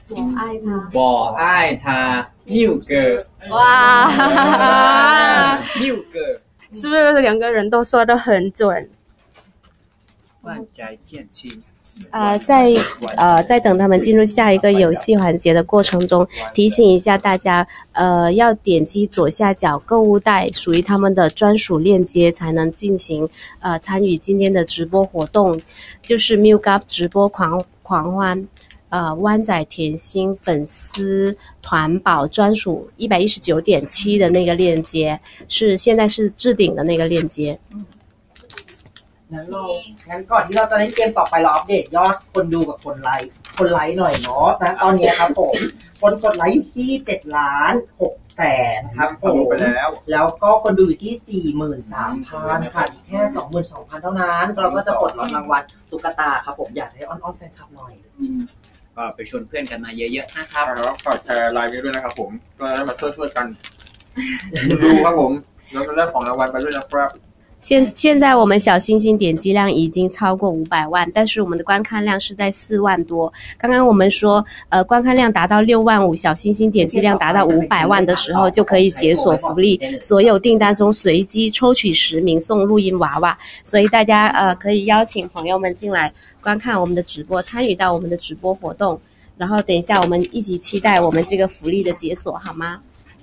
我爱他我爱他六个哇六个是不是两个人都说得很准万宅剑心呃，在呃在等他们进入下一个游戏环节的过程中，提醒一下大家，呃，要点击左下角购物袋属于他们的专属链接，才能进行呃参与今天的直播活动，就是 Milk Up 直播狂狂欢。呃，湾仔甜心粉丝团宝专属一百一十九点七的那个链接，是现在是置顶的那个链接。 งั้นเรางั้นก่อนที่เราจะเล่นเกมต่อไปเราอัปเดตยอดคนดูกับคนไลค์คนไลค์หน่อยเนาะนะตอนนี้ครับผมคนกดไลค์อยู่ที่เจ็ดล้านหกแสนครับผมไปแล้วแล้วก็คนดูอยู่ที่ สี่หมื่นสามพัน ค่ะอีกแค่ สองหมื่นสองพัน เท่านั้นเราก็จะกดรับรางวัลตุ๊กตาครับผมอยากให้อ้อนๆแฟนคลับหน่อยก็ไปชวนเพื่อนกันมาเยอะๆนะครับแล้วฝากแชร์ไลน์นี้ด้วยนะครับผมก็ได้มาช่วยๆกันดูครับผมแล้วก็เรื่องของรางวัลไปด้วยนะครับ现现在我们小星星点击量已经超过五百万，但是我们的观看量是在四万多。刚刚我们说，呃，观看量达到六万五，小星星点击量达到五百万的时候，就可以解锁福利，所有订单中随机抽取十名送录音娃娃。所以大家呃可以邀请朋友们进来观看我们的直播，参与到我们的直播活动。然后等一下我们一起期待我们这个福利的解锁，好吗？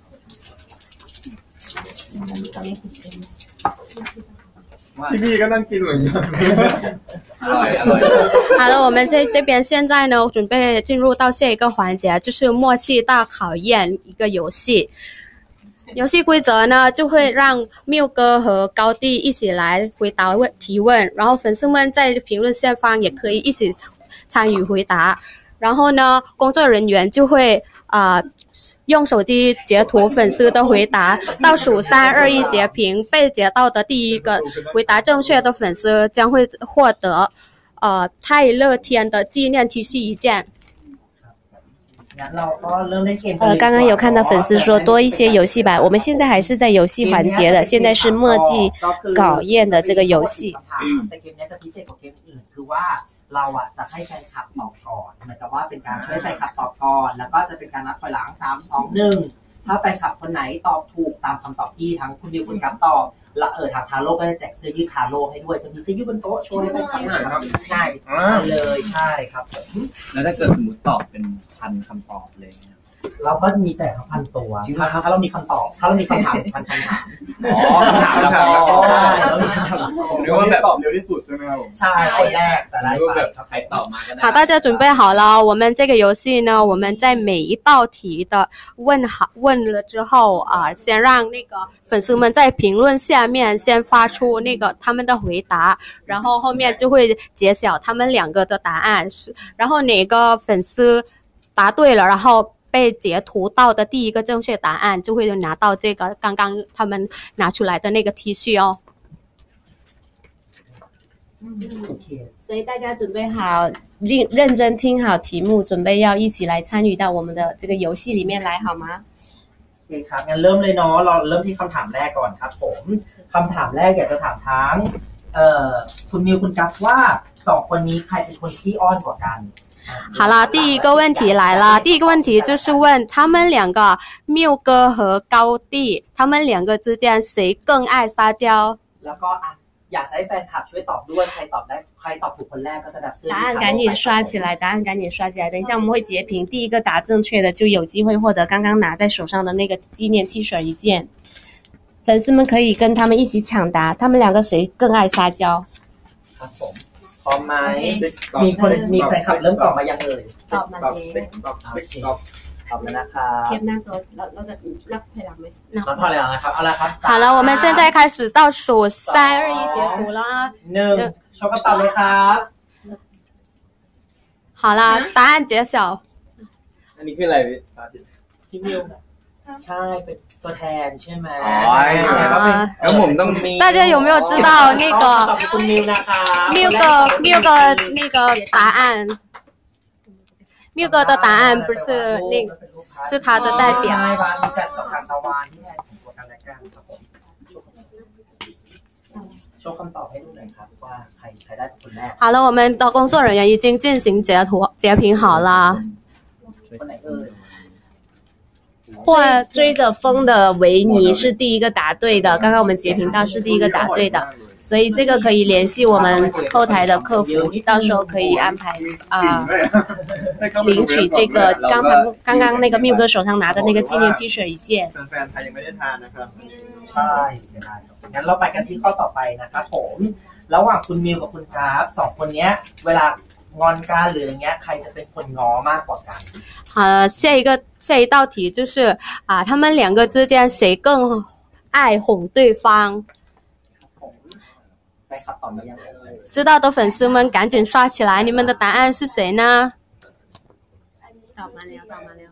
พี่พี่ก็นั่งกินเหมือนกันอร่อยอร่อย好了，我们这这边现在呢，准备进入到下一个环节，就是默契大考验一个游戏。游戏规则呢，就会让缪哥和高地一起来回答问提问，然后粉丝们在评论下方也可以一起参与回答。然后呢，工作人员就会啊、呃、用手机截图粉丝的回答，倒数三二一截屏，被截到的第一个回答正确的粉丝将会获得呃泰乐天的纪念 T 恤一件。 呃，刚刚有看到粉丝说多一些游戏吧，我们现在还是在游戏环节的，现在是默契考验的这个游戏。 เราอ่ะจะให้แฟนคลับตอบก่อนเหมือนกับว่าเป็นการช่วยแฟนคลับตอบก่อนแล้วก็จะเป็นการนับถอยหลังสาม สอง หนึ่งถ้าแฟนคลับคนไหนตอบถูกตามคำตอบที่ทั้งคุณดิวคุณกั๊บตอบและเออทางทาโร่ก็จะแจกเสื้อยืดทาโร่ให้ด้วยจะมีเสื้อยืดบนโต๊ะโชว์ให้แฟนคลับหน่อยครับง่ายเลยใช่ครับแล้วถ้าเกิดสมมติตอบเป็นพันคำตอบเลยเราก็มีแต่พันตัวถ้าเรามีคำตอบถ้าเรามีคำถามพันคำถามอ๋อคำถามแล้วก็ใช่เรามีคำถามหรือว่าแบบตอบเร็วที่สุดใช่ไหมครับใช่คนแรกจะได้แบบใครตอบมาก็ได้好，大家准备好了，我们这个游戏呢，我们在每一道题的问好问了之后啊，先让那个粉丝们在评论下面先发出那个他们的回答，然后后面就会揭晓他们两个的答案，然后哪个粉丝答对了，然后被截图到的第一个正确答案就会拿到这个刚刚他们拿出来的那个 T 恤哦。 所以大家准备好，认认真听好题目，准备要一起来参与到我们的这个游戏里面来，好吗？ โอเคครับงั้นเริ่มเลยเนาะเราเริ่มที่คำถามแรกก่อนครับผมคำถามแรกอยากจะถามทั้งเอ่อคุณมิวคุณกั๊บว่าสองคนนี้ใครเป็นคนขี้อ้อนกว่ากัน好了，第一个问题来了。第一个问题就是问他们两个缪哥和高地，他们两个之间谁更爱撒娇？ แล้วก็อยากให้แฟนคลับช่วยตอบด้วยใครตอบได้ใครตอบถูกคนแรกก็จะได้เสื้อ答案赶紧刷起来，答案赶紧刷起来。等一下我们会截屏，第一个答正确的就有机会获得刚刚拿在手上的那个纪念 T 恤一件。粉丝们可以跟他们一起抢答，他们两个谁更爱撒娇？ ครับผมพร้อมไหมมีคนมีแฟนคลับเริ่มตอบมายังเอ่ยตอบมาแล้วตอบตอบแล้วนะครับเก็บหน้าจอเราเราจะรับถอยหลังไหมรับถอยหลังนะครับเอาละครับ好了，我们现在开始倒数三二一截图了หนึ่งโชว์คำตอบเลยครับ好了，答案揭晓。 อันนี้คืออะไรพี่มิวใช่เป็นตัวแทนใช่ไหมอ๋อแล้วผมต้องมี大家有没有知道那个คุณมิวนะครับ缪哥缪哥那个答案缪哥的答案不是那是他的代表ใช่วานมีแต่ต่อการตะวันที่แทนของตัวกันและกันครับผมโชว์คำตอบให้ดูหน่อยครับว่าใครใครได้คนแรก好了，我们的工作人员已经进行截图截屏好了คนไหนเอ่ย或追着风的维尼是第一个答对的，刚刚我们截屏到是第一个答对的，所以这个可以联系我们后台的客服，到时候可以安排啊、呃、领取这个刚才刚刚那个缪哥手上拿的那个纪念 T 恤一件。 แฟนๆไทยยังไม่ได้ทานนะครับใช่เสียดายงั้นเราไปกันที่ข้อต่อไปนะครับผมระหว่างคุณมิวกับคุณกราฟสองคนเนี้ยเวลางอนกันหรืออย่างเงี้ยใครจะเป็นคนง้อมากกว่ากัน好了，下一个下一道题就是啊，他们两个之间谁更爱哄对方？知道的粉丝们赶紧刷起来，你们的答案是谁呢？ ตอบมาแล้วตอบมาแล้ว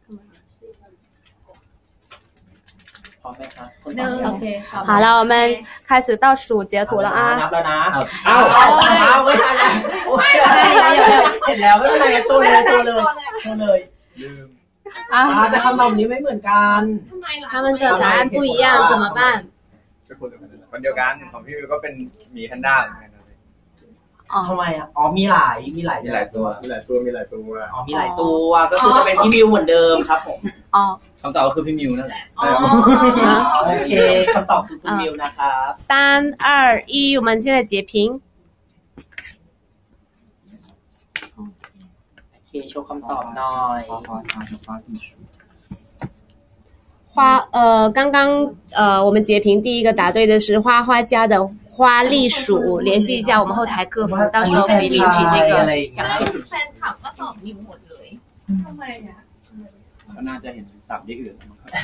พร้อมไหมครับหนึ่งโอเค好了，我们开始倒数截图了啊！ นับแล้วนะเอาเอาเอาไม่ทันแล้วเห็นแล้วไม่เป็นไรโชว์เลยโชว์เลยโชว์เลยอ่าแต่คำตอบนี้ไม่เหมือนกัน他们的答案不一样怎么办คนเดียวกันของพี่วิวก็เป็นหมีแพนด้าเหมือนกันทำไมอ่ะอ๋อมีหลายมีหลายมีหลายตัวมีหลายตัวมีหลายตัวอ๋อมีหลายตัวก็คือจะเป็นพี่มิวเหมือนเดิมครับผมอ๋อคำตอบก็คือพี่มิวนั่นแหละโอเคคำตอบคือคุณมิวนะครับ三二一我们现在截屏โอเคโชว์คำตอบหน่อย花呃，刚刚呃，我们截屏第一个答对的是花花家的花栗鼠，联系一下我们后台客服，到时候可以领取这个奖品。 แฟนคลับก็ตอบมิวหมดเลยทำไมอ่ะก็น่าจะเห็นสับที่อื่น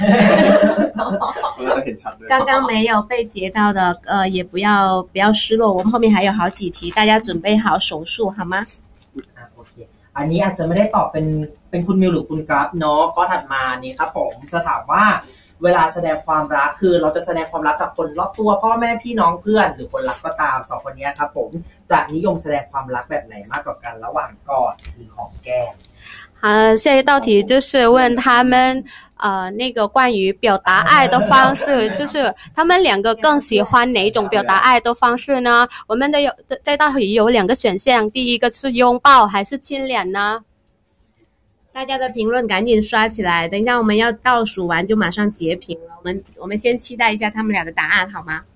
刚刚没有被截到的，呃，也不要不要失落，我们后面还有好几题，大家准备好手速好吗？ โอเคอันนี้อาจจะไม่ได้ตอบเป็นเป็นคุณมิวหรือคุณกราฟเนาะข้อถัดมานี่ครับผมจะถามว่าเวลาแสดงความรักคือเราจะแสดงความรักกับคนรอบตัวพ่อแม่พี่น้องเพื่อนหรือคนรักก็ตามสองคนนี้ครับผมจะนิยมแสดงความรักแบบไหนมากกว่ากันระหว่างกอดหรือหอมแก้ม好，下一道题就是问他们呃那个关于表达爱的方式，就是他们两个更喜欢哪种表达爱的方式呢？我们的有这道题有两个选项，第一个是拥抱还是亲脸呢？ 大家的评论赶紧刷起来，等一下我们要倒数完就马上截屏了。我们我们先期待一下他们俩的答案好吗？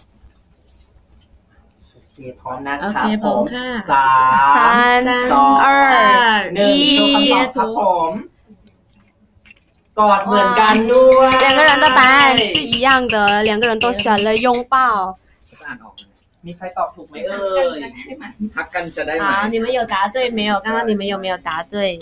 โอเคพร้อมนะครับผมสามสองหนึ่ง截图ผมกอดเหมือนกันด้วย两个人的答案是一样的，两个人都选了拥抱。 มีใครตอบถูกไหมเอ่ยทักกันจะได้ไหม好，你们有答对没有？刚刚你们有没有答对？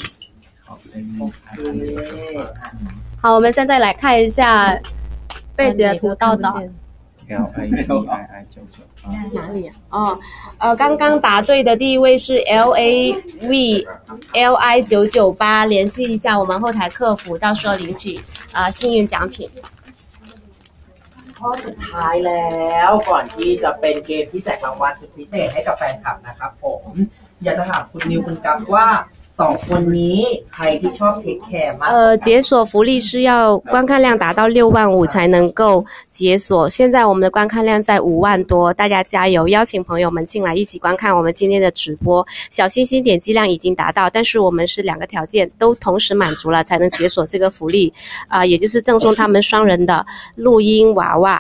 好，我们现在来看一下被截图到的。 L I V I I 九九哪里啊？哦，呃，刚刚答对的第一位是 L A V L I 九九八，联系一下我们后台客服，到时候领取啊、呃、幸运奖品。 ข้อสุดท้ายแล้วก่อนที่จะเป็นเกมที่แจกรางวัลสุดพิเศษให้กับแฟนคลับนะครับผมอยากจะถามคุณนิวคุณกัฟว่าสองคนนี้ใครที่ชอบเทคแคร์มาก呃解锁福利是要观看量达到六万五才能够解锁，现在我们的观看量在五万多，大家加油，邀请朋友们进来一起观看我们今天的直播。小星星点击量已经达到，但是我们是两个条件都同时满足了才能解锁这个福利啊、呃，也就是赠送他们双人的录音娃娃。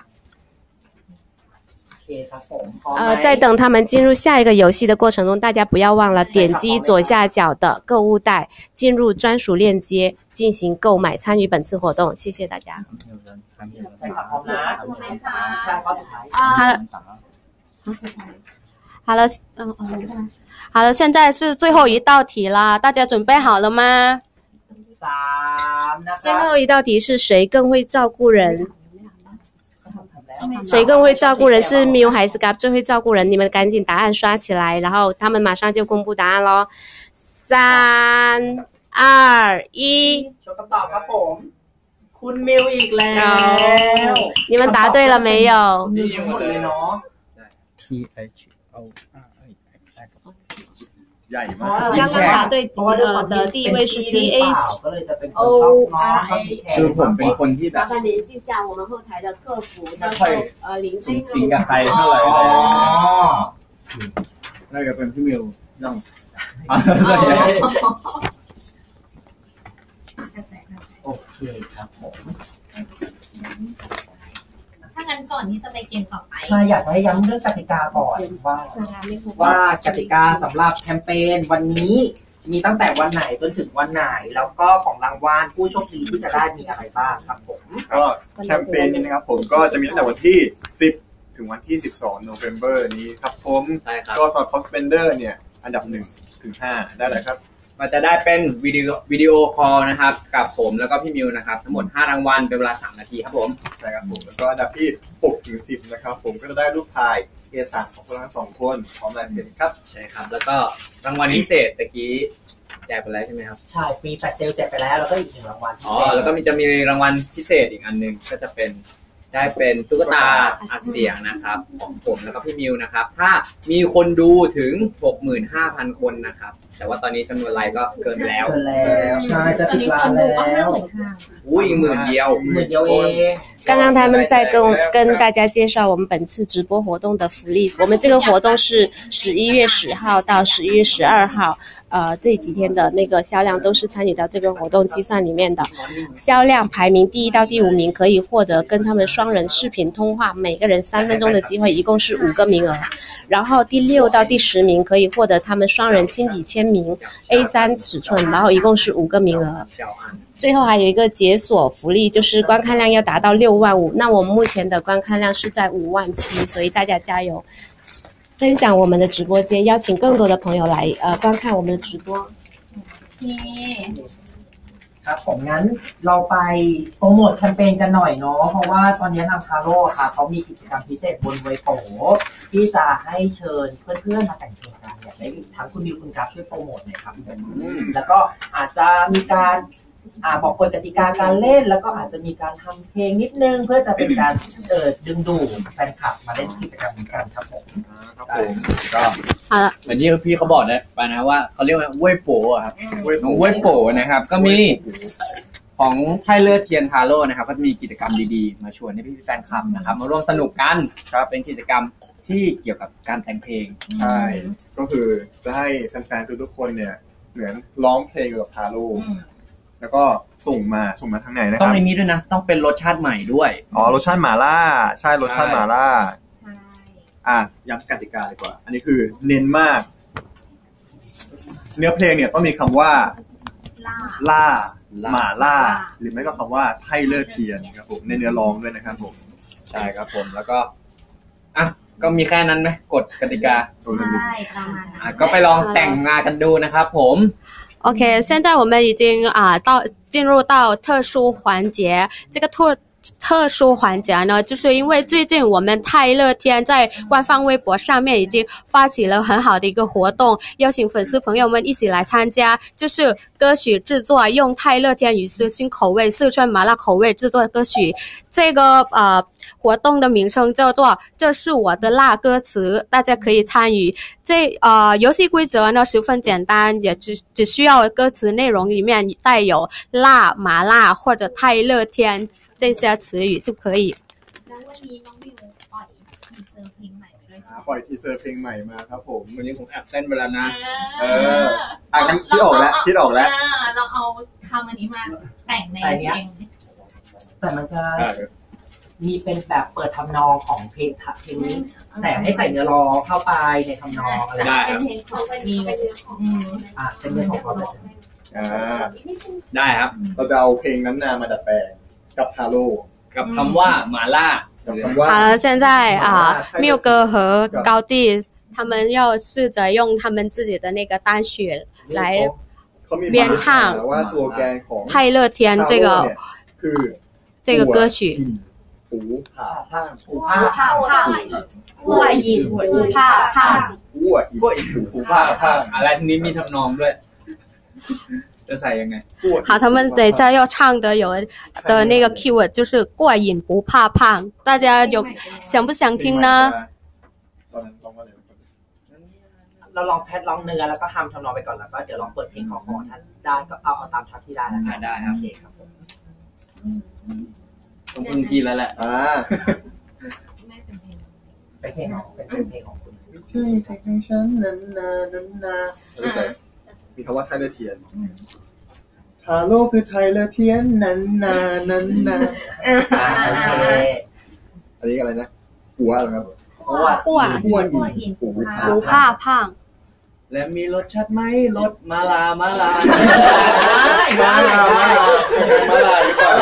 呃，在等他们进入下一个游戏的过程中，大家不要忘了点击左下角的购物袋，进入专属链接进行购买，参与本次活动。谢谢大家。好了，好了，嗯，好了，现在是最后一道题啦，大家准备好了吗？最后一道题是谁更会照顾人？谁更会照顾人？是 Miu 还是 Gab 最会照顾人？你们赶紧答案刷起来，然后他们马上就公布答案咯。三二一， โชว์คำตอบครับผมคุณมิวอีกแล้ว你们答对了没有？ มีหมดเลยเนาะ T H O R ใหญ่มาก刚刚答对呃的第一位是 T H O R A， คือผมเป็นคนที่แบบ麻烦联系一下我们后台的客服，到时候呃领取สิงกับใครเท่าไหร่เลยน่าจะเป็นพี่มิวน้องเคครับผมถ้างั้นก่อนที่จะไปเกมต่อไปใช่อยากจะให้ย้ำเรื่องกติกาก่อนว่าว่ากติกาสำหรับแคมเปญวันนี้มีตั้งแต่วันไหนจนถึงวันไหนแล้วก็ของรางวัลผู้โชคดีที่จะได้มีอะไรบ้างครับผมก็แคมเปญนี้นะครับผมก็จะมีตั้งแต่วันที่สิบถึงวันที่สิบสองโนเวมเบอร์นี้ครับผมใช่ครับก็สำหรับคอสเพนเดอร์เนี่ยอันดับหนึ่งถึงห้าได้เลยครับมันจะได้เป็นวิดีโอวิดีโอคอลนะครับกับผมแล้วก็พี่มิวนะครับทั้งหมดห้ารางวัลเป็นเวลาสามนาทีครับผมใช่ครับผมแล้วก็อันดับที่หกถึงสิบนะครับผมก็จะได้รูปถ่ายเอกสารของคนทั้งสองคนพร้อมลายเซ็นครับใช่ครับแล้วก็รางวัลพิเศษตะกี้แจกไปแล้วใช่ไหมครับใช่ฟรีแฟลชเซลแจกไปแล้วแล้วก็อีกหนึ่งรางวัลอ๋อแล้วก็มีจะมีรางวัลพิเศษอีกอันนึงก็จะเป็นได้เป็นตุ๊กตาอัดเสียงนะครับของผมแล้วก็พี่มิวนะครับถ้ามีคนดูถึง หกหมื่นห้าพัน คนนะครับแต่ว่าตอนนี้จำนวนไลค์ก็เกินแล้วเกินแล้วใช่จะสิบล้านแล้วอุ้ยหมื่นเดียวหมื่นเดียวเอง刚刚他们在跟跟大家介绍我们本次直播活动的福利，我们这个活动是十一月十号到十一月十二号，呃，这几天的那个销量都是参与到这个活动计算里面的。销量排名第一到第五名可以获得跟他们双人视频通话，每个人三分钟的机会，一共是五个名额。然后第六到第十名可以获得他们双人亲笔签名 A 三 尺寸，然后一共是五个名额。最后还有一个解锁福利，就是观看量要达到六万五，那我们目前的观看量是在五万七，所以大家加油！分享我们的直播间，邀请更多的朋友来呃观看我们的直播。 ครับผมงั้นเราไปโปรโมทแคมเปญกันหน่อยเนาะเพราะว่าตอนนี้ทางชาโร่ค่ะเขามีกิจกรรมพิเศษบนเวโปที่จะให้เชิญเพื่อนๆมาแต่งเพลงกันอยากให้ทั้งคุณมิวคุณกราฟช่วยโปรโมทหน่อยครับแล้วก็อาจจะมีการอ่าบอกกฎกติกาการเล่นแล้วก็อาจจะมีการทำเพลงนิดนึงเพื่อจะเป็นการเอ่อดึงดูดแฟนคลับมาเล่นกิจกรรมนี้กันครับผมครับผมก็เหมือนที่พี่เขาบอกนะไปนะว่าเขาเรียกว่าเว่ยโป๋ครับน้องเว่ยโป๋นะครับก็มีของไทเลอร์เทียนทาโร่นะครับก็จะมีกิจกรรมดีๆมาชวนให้พี่แฟนคลับนะครับมาร่วมสนุกกันครับเป็นกิจกรรมที่เกี่ยวกับการแต่งเพลงใช่ก็คือจะให้แฟนๆทุกๆคนเนี่ยเหมือนร้องเพลงกับทาโร่แล้วก็ส่งมาส่งมาทางไหนนะครับต้องในนี้ด้วยนะต้องเป็นรสชาติใหม่ด้วยอ๋อรสชาติหม่าล่าใช่รสชาติหม่าล่าใช่อ่ะย้ำกติกาดีกว่าอันนี้คือเน้นมากเนื้อเพลงเนี่ยต้องมีคำว่าล่าหม่าล่าหรือไม่ก็คำว่าไทเลอร์เทียนครับผมในเนื้อร้องด้วยนะครับผมใช่ครับผมแล้วก็อ่ะก็มีแค่นั้นไหมกฎกติกาใช่ประมาณนั้นอ่ะก็ไปลองแต่งงานกันดูนะครับผม OK， 现在我们已经啊到进入到特殊环节，这个特特殊环节呢，就是因为最近我们泰乐天在官方微博上面已经发起了很好的一个活动，邀请粉丝朋友们一起来参加，就是歌曲制作用泰乐天与四星口味四川麻辣口味制作歌曲，这个呃活动的名称叫做这是我的辣歌词，大家可以参与。这呃游戏规则呢十分简单，也只只需要歌词内容里面带有辣、麻辣或者泰乐天这些词语就可以。 แล้ววันนี้น้องมิวปล่อยทีเซอร์เพลงใหม่ไปด้วยใช่ไหมปล่อยทีเซอร์เพลงใหม่มาครับผมวันนี้ผมแอบเต้นไปแล้วนะเอออ่ะงั้นคิดออกแล้วคิดออกแล้วเราเอาคำอันนี้มาแต่งในเพลงแต่มันจะมีเป็นแบบเปิดทำนองของเพลงเพลงนี้แต่ให้ใส่เนื้อร้องเข้าไปในทำนองอะไรได้ครับมีอ่ะเป็นเรื่องของเราเลยอ่าได้ครับเราจะเอาเพลงนั้นนามาดัดแปลงกับฮาโลกับคำว่าหม่าล่า好了，现在啊，缪哥和高地他们要试着用他们自己的那个单曲来编唱泰乐天这个这个歌曲。 ปูผ่าผ้าปูผ่าผ้ากัวหยิบปูผ่าผ้ากัวหยิบปูผ่าผ้าอะไรทีนี้มีทำนองด้วยจะใส่ยังไง好他们等一下要唱的有的那个 keyword 就是过瘾不怕胖大家有想不想听呢เราลองแพทลองเนื้อแล้วก็ฮัมทำนองไปก่อนแล้วก็เดี๋ยวลองเปิดเพลงขอขอท่านได้ก็เอาเอาตามทักที่ได้แล้วกันได้ครับโอเคครับผมต้องพึ่งพี่แล้วแหละอ่าเป็นเพลงของเป็นเพลงของคุณใช่ใครของฉันนั้นนานั้นนามีคำว่าไทเลอร์เทียนไทฮาโลคือไทยและเทียนนันนานันนาอันนี้อะไรนะปัวเหรอครับปัวปัวอินปูปูผ้าพังและมีรสชาติไหมรสมาลามาลามาลามาลามาลาหรือเปล่า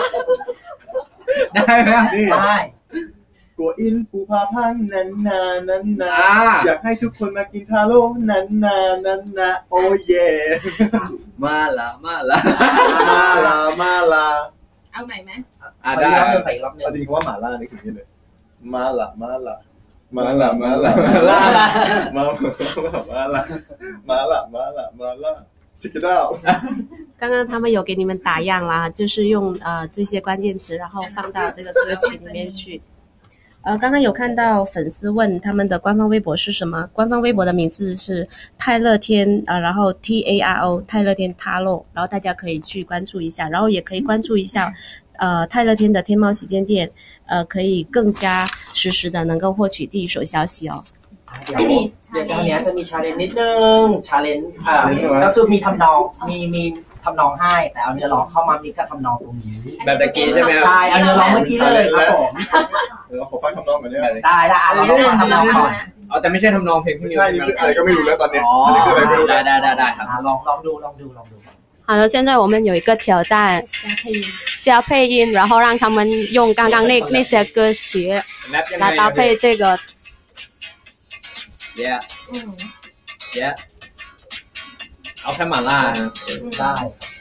ได้ไหมนี่ได้กัวอินปูพาพังนันนานันนาอยากให้ทุกคนมากินทาโร่นันนานันนาโอ้เย่มาลามาลามาลามาลาเอาใหม่ไหมอ่ะได้รอบนึงไปรอบนึงจริงๆว่าหมาล่านี่คือนี่เลยมาลามาลามาละมาละมาละมามาละมาละมาละมาละcheck it out 刚刚他们有给你们打样啦，就是用呃这些关键词，然后放到这个歌曲里面去。呃，刚刚有看到粉丝问他们的官方微博是什么？官方微博的名字是泰乐天啊、呃，然后 T A R O 泰乐天塔洛，然后大家可以去关注一下，然后也可以关注一下呃泰乐天的天猫旗舰店，呃，可以更加实时的能够获取第一手消息哦。 เดี๋ยวเดี๋ยวตอนนี้จะมีชาเลนจ์นิดนึงชาเลนจ์อ่าก็คือมีทำนองมีมีทำนองให้แต่เอาเนื้อร้องเข้ามามีกับทำนองตรงนี้แบบตะกี้ใช่ไหมครับใช่เอาเนื้อร้องเมื่อกี้เลยครับผมเดี๋ยวขอฟังทำนองก่อนได้ไหมได้ได้เอาเนื้อทำนองก่อนเอาแต่ไม่ใช่ทำนองเพลงพี่นิวใช่นี่คืออะไรก็ไม่รู้แล้วตอนนี้อันนี้คืออะไรไม่รู้ได้ได้ได้ได้ครับลองลองดูลองดูลองดู好了，现在我们有一个挑战，加配音，加配音，然后让他们用刚刚那那些歌曲来搭配这个。 Yeah. Yeah. เอาแค่หม่าล่าได้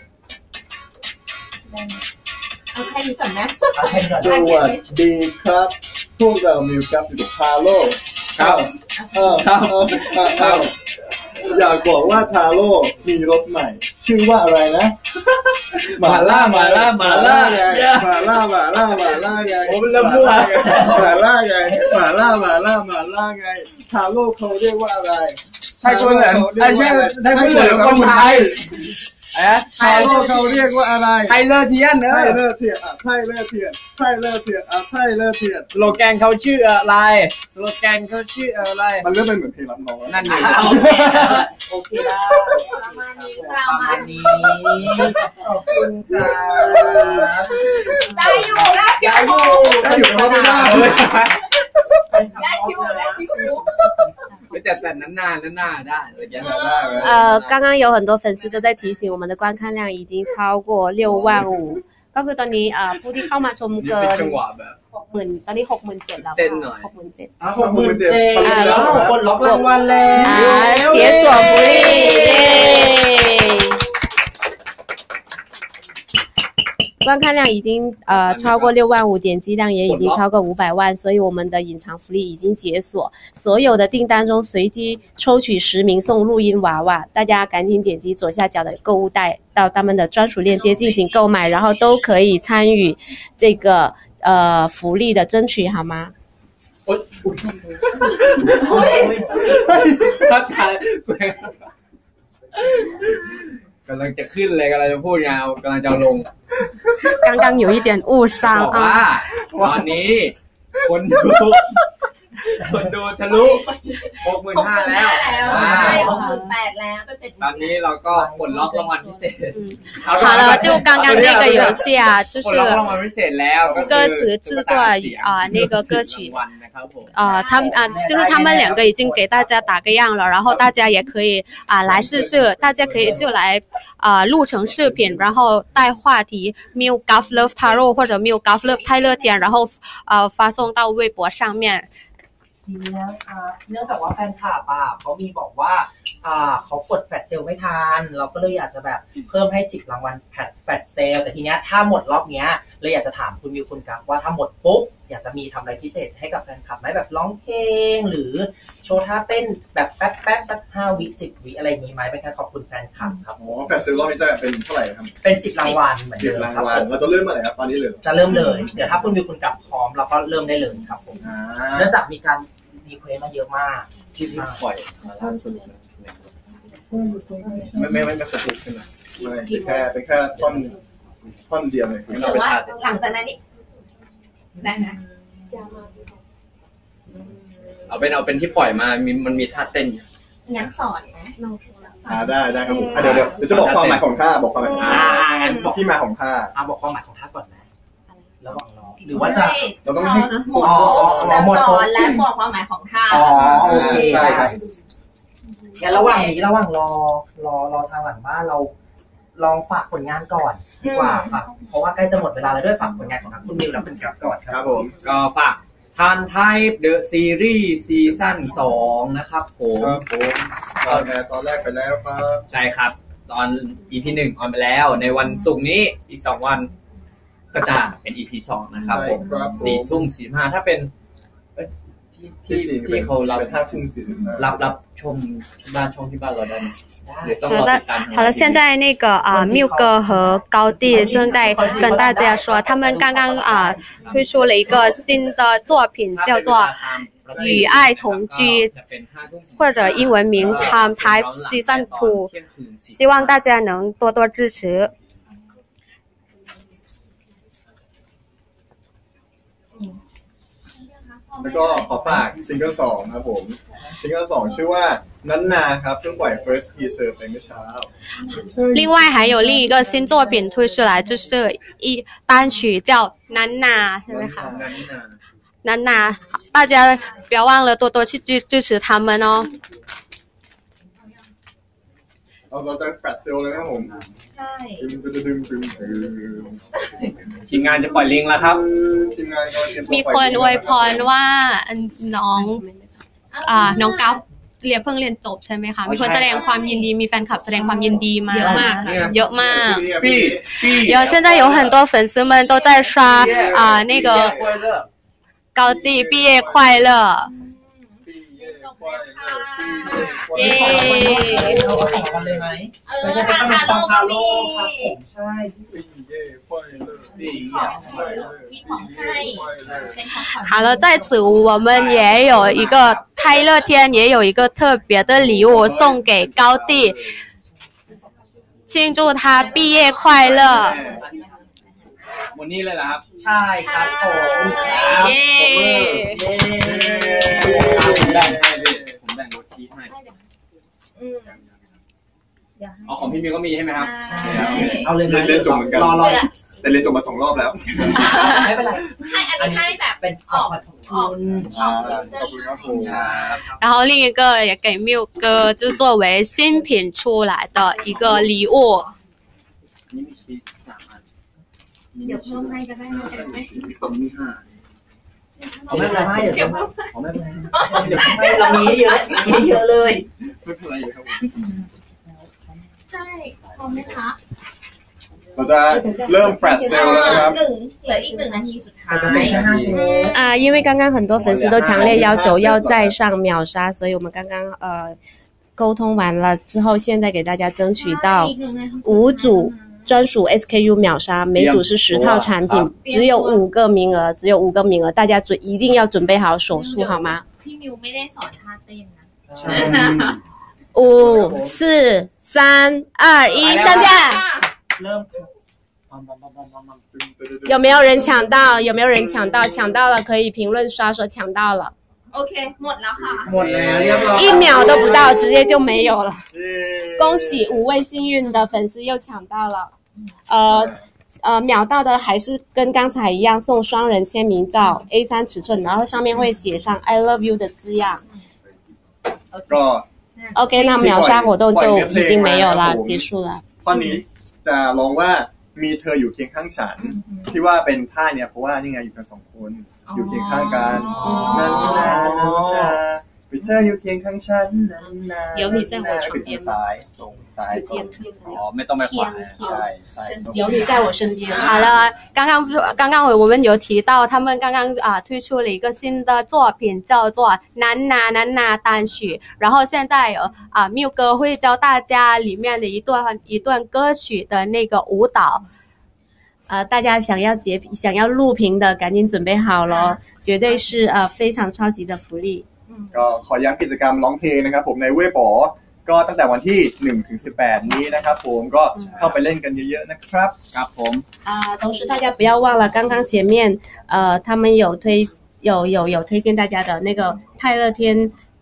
เอาแค่นี้ก่อนนะสวัสดีครับพวกเรามิวกับอยู่กับฮาโร่ครับเออครับอยากบอกว่าทาโร่มีรถใหม่ชื่อว่าอะไรนะหม่าล่าหม่าล่าหม่าล่าไงหม่าล่าหม่าล่าหม่าล่าไงผมละมั่วหม่าล่าไงหม่าล่าหม่าล่าหม่าล่าไงทาโร่เขาเรียกว่าอะไรไทยคนเหลือไทยไทยคนเหลือคนไทยเอ๊ะทาโร่เขาเรียกว่าอะไรไทยเลอร์เทียนเนอะไทยเลอร์เทียนอ่ะไทยเลอร์เทียนไทยเลอร์เทียนอ่ะไทยเลอร์เทียนสโลแกนเขาชื่ออะไรสโลแกนเขาชื่ออะไรมันเริ่มเป็นเหมือนเพลงรับน้องแล้วนั่นเองโอเคได้ประมาณนี้ประมาณนี้ขอบคุณครับได้อยู่ได้อยู่ได้อยู่ได้อยู่ไม่ได้ได้อยู่ได้อยู่ไม่แต่แต่นั้นนานนั้นนานได้呃，刚刚有很多粉丝都在提醒我们的观看量已经超过六万五，ก็คือตอนนี้อ่าผู้ที่เข้ามาชมเกินหกหมื่นตอนนี้หกหมื่นเจ็ดแล้วหกหมื่นเจ็ดหกหมื่นเจ็ดแล้วคนล็อกรางวัลแล้วอ่า解锁福利观看量已经呃超过六万五，点击量也已经超过五百万，所以我们的隐藏福利已经解锁，所有的订单中随机抽取十名送录音娃娃，大家赶紧点击左下角的购物袋到他们的专属链接进行购买，然后都可以参与这个呃福利的争取，好吗？ กำลังจะขึ้นเลยกำลังจะพูดไงกำลังจะลง刚刚有一点误伤啊ตอนนี้คนดูคนดูทะลุ หกหมื่นห้าพัน แล้วใช่ หกหมื่นแปดพัน แล้วก็ตอนนี้เราก็ปลดล็อกรางวัลพิเศษ好了就刚刚那个游戏啊就是รางวัลพิเศษแล้ว歌词制作啊那个歌曲啊他们啊就是他们两个已经给大家打个样了，然后大家也可以啊来试试，大家可以就来啊录成视频，然后带话题 Miu Golf Love Taro 或者 Miu Golf Love 泰乐天，然后呃发送到微博上面。 ทีนี้นะคะเนื่องจากว่าแฟนคลับอ่ะเขามีบอกว่าอ่าเขากดแฟลชเซลไม่ทันเราก็เลยอยากจะแบบเพิ่มให้สิบรางวัลแฟลชแฟลชเซลแต่ทีเนี้ยถ้าหมดรอบเนี้ยเลยอยากจะถามคุณมิวคุณกัฟว่าถ้าหมดปุ๊บอยากจะมีทำอะไรพิเศษให้กับแฟนคลับไหมแบบร้องเพลงหรือโชว์ท่าเต้นแบบแป๊บแป๊บสักห้าวิสิบวิอะไรอย่างนี้ไหมเป็นการขอบคุณแฟนคลับครับอ๋อแฟลชเซลรอบนี้จะเป็นเท่าไหร่ครับเป็นสิบรางวัลเหมือนเดิมสิบรางวัลเราจะเริ่มเมื่อไหร่ครับตอนนี้เลยจะเริ่มเลยเดี๋ยวถ้าคุณมิวคุณกัฟพร้อมเราก็เริ่มได้เลยครับผมเนื่องจากมีการมีเควสมาเยอะมากที่ปล่อยไม่ไม่ไม่ไม่กระตุกขึ้นมาไม่เป็นแค่เป็นแค่ท่อนท่อนเดียวเลยแต่ว่าหลังจากนั้นนี่ได้นะเอาเป็นเอาเป็นที่ปล่อยมามีมันมีท่าเต้นงั้นสอนไหมน้องพูดแล้วอ่าได้ได้ครับผมเดี๋ยวเดี๋ยวเดี๋ยวจะบอกความหมายของท่าบอกความหมายของท่างั้นบอกที่มาของท่าเอาบอกความหมายของท่าก่อนนะระหว่างรอหรือว่าจะเราต้องให้หมดจะสอนและบอกความหมายของท่าอ๋อโอเคใช่ครับงั้นระหว่างนี้ระหว่างรอรอรอทางหลังบ้านเราลองฝากผลงานก่อนดีกว่าฝากเพราะว่าใกล้จะหมดเวลาแล้วด้วยฝากผลงานของทั้งคุณมิวและคุณกราฟก่อนคครัรับบผมก็ฝากทานไทยเดอะซีรีส์ซีซั่นสองนะครับผมครับผมตอนแรกตอนแรกไปแล้วครับใช่ครับ ตอน อี พี หนึ่งออนไปแล้วในวันศุกร์นี้อีกสองวันก็จะเป็น อี พี สองนะครับผมครับผมสี่ทุ่มสี่ห้าถ้าเป็นเอ้ยที่ที่ที่เขารับเป็นห้าทุ่มสี่สิบห้ารับรับชมที่บ้านช่องที่บ้านเราได้ไหมหรือต้องร好อ的ติดตาม好了，现在那个啊，缪哥和高地正在跟大家说，他们刚刚啊推出了一个新的作品，叫做《与爱同居》，或者英文名 Time Type Season Two，希望大家能多多支持。 แล้วก็ขอฝากซิงเกิลสองครับผมซิงเกิลสองชื่อว่านั้นนาครับเพิ่งปล่อย first teaser ไปเมื่อเช้า另外还有另一个新作品推出来，就是一单曲叫《南娜》，是不是好？南娜，大家不要忘了多多去支支持他们哦。 เราเราจะแฟลชเซลเลยนะครับผมใช่ดึงดึงดึงดึงดึงทีมงานจะปล่อยลิงก์แล้วครับทีมงานก็เตรียมตัวมีคนอวยพรว่าน้องอ่าน้องกัฟเรียนเพิ่งเรียนจบใช่ไหมคะมีคนแสดงความยินดีมีแฟนคลับแสดงความยินดีมาเยอะมากเยอะมาก有现在有很多粉丝们都在刷啊那个高地毕业快乐เย้เราเอาของกันเลยไหมเออทางทาโร่ก็มีใช่มีของให้เป็นของขวัญ好了，在此我们也有一个泰乐天，也有一个特别的礼物送给高地，庆祝他毕业快乐。 วันนี้เลยเหรอครับใช่ครับผมเย้ผมแบ่งให้พี่ผมแบ่งรถชีสให้อืมเอาของพี่มิวก็มีใช่ไหมครับเอาเลยไหมเรียนจบเหมือนกันรอรอแต่เรียนจบมาสองรอบแล้วไม่เป็นไรให้อันนี้ให้แบบเป็นออกมาทุนออกขอบคุณครับผม然后另一个也给缪哥，就作为新品出来的一个礼物。 นี่มีชีสสามอันเดี๋ยวเพิ่มให้ก็ได้ไม่เป็นไรผมมีห้าเอาไม่เป็นไรให้เดี๋ยวเอาไม่เป็นไรเดี๋ยวให้เรามีเยอะมีเยอะเลยไม่เป็นไรครับผมใช่พร้อมไหมคะเราจะเริ่มแฟลชเซลแล้วนะครับหนึ่งเหลืออีกหนึ่งนาทีสุดท้ายจะเป็นแค่ห้าสิบ啊、因为刚刚很多粉丝都强烈要求要再上秒杀，所以我们刚刚呃沟通完了之后，现在给大家争取到五组专属 S K U 秒杀，每组是十套产品，只有五个名额，只有五个名额，大家准一定要准备好手速好吗？ พี่มิวไม่ได้สอนท่าเต้นนะ五四三二一，上架！ เริ่ม有没有人抢到？有没有人抢到？抢到了可以评论刷说抢到了。 โอเคหมดแล้วค่ะหมดแล้วเรียบร้อย一秒都不到，直接就没有了。 เย้恭喜五位幸运的粉丝又抢到了，呃呃，秒到的还是跟刚才一样送双人签名照 A 三尺寸，然后上面会写上 I love you 的字样。 ก็ OK，那秒杀活动就已经没有了，结束了。 ท่อนนี้จะร้องว่ามีเธออยู่เคียงข้างฉันที่ว่าเป็นท่าเนี่ยเพราะว่านี่ไงอยู่กันสองคนอยู่เคียงข้างกันนันนานันนามีเธออยู่เคียงข้างฉันนันนา有你在我床边ซ้ายตรงซ้ายตรงอ๋อไม่ต้องไปขวาใช่ซ้ายตรง有你在我身边。 好了，刚刚刚刚我们有提到，他们刚刚啊推出了一个新的作品，叫做《南娜南娜单曲》，然后现在有啊缪哥会教大家里面的一段一段歌曲的那个舞蹈。 呃，大家想要截想要录屏的，赶紧准备好咯，绝对是呃非常超级的福利。 ก็ขอย้ำกิจกรรมร้องเพลงนะครับผมในเว็บป๋อก็ตั้งแต่วันที่หนึ่งถึงสิบแปดนี้นะครับผมก็เข้าไปเล่นกันเยอะๆนะครับครับผม啊、同时大家不要忘了，刚刚前面呃他们有推有有有推荐大家的那个泰乐天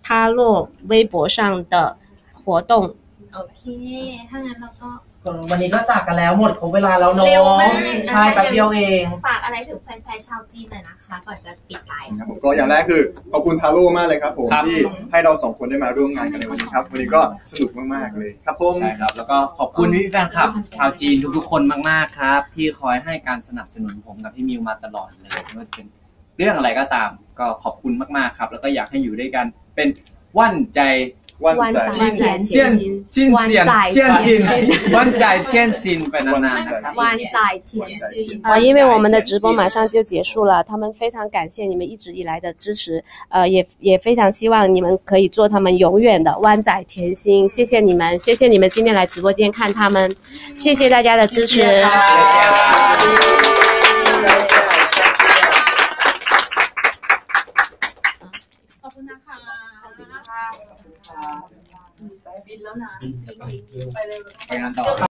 他洛微博上的活动。 โอเคถ้างั้นเราก็วันนี้ก็จากกันแล้วหมดครบเวลาแล้วเนาะเร็วมากใช่แป๊บเดียวเองฝากอะไรถึงแฟนๆชาวจีนหน่อยนะคะก่อนจะปิดไลฟ์ครับผมก็อย่างแรกคือขอบคุณทาโร่มากเลยครับผมที่ให้เราสองคนได้มาร่วมงานกันในวันนี้ครับวันนี้ก็สนุกมากๆเลยครับผมใช่ครับแล้วก็ขอบคุณพี่แฟนคลับชาวจีนทุกๆคนมากๆครับที่คอยให้การสนับสนุนผมกับพี่มิวมาตลอดเลยไม่ว่าจะเป็นเรื่องอะไรก็ตามก็ขอบคุณมากๆครับแล้วก็อยากให้อยู่ด้วยกันเป็นว่านใจวัน湾ใจ仔甜เจียน心， เจียนเซียน湾仔เจียนซิน甜心， ว่านใจเจียนซินไปนานๆนะครับ湾仔甜心。 呃，因为我们的直播马上就结束了，他们非常感谢你们一直以来的支持，呃，也也非常希望你们可以做他们永远的湾仔甜心，谢谢你们，谢谢你们今天来直播间看他们，谢谢大家的支持。 ขอบคุณนะคะขอบคุณค่ะไปงานต่อ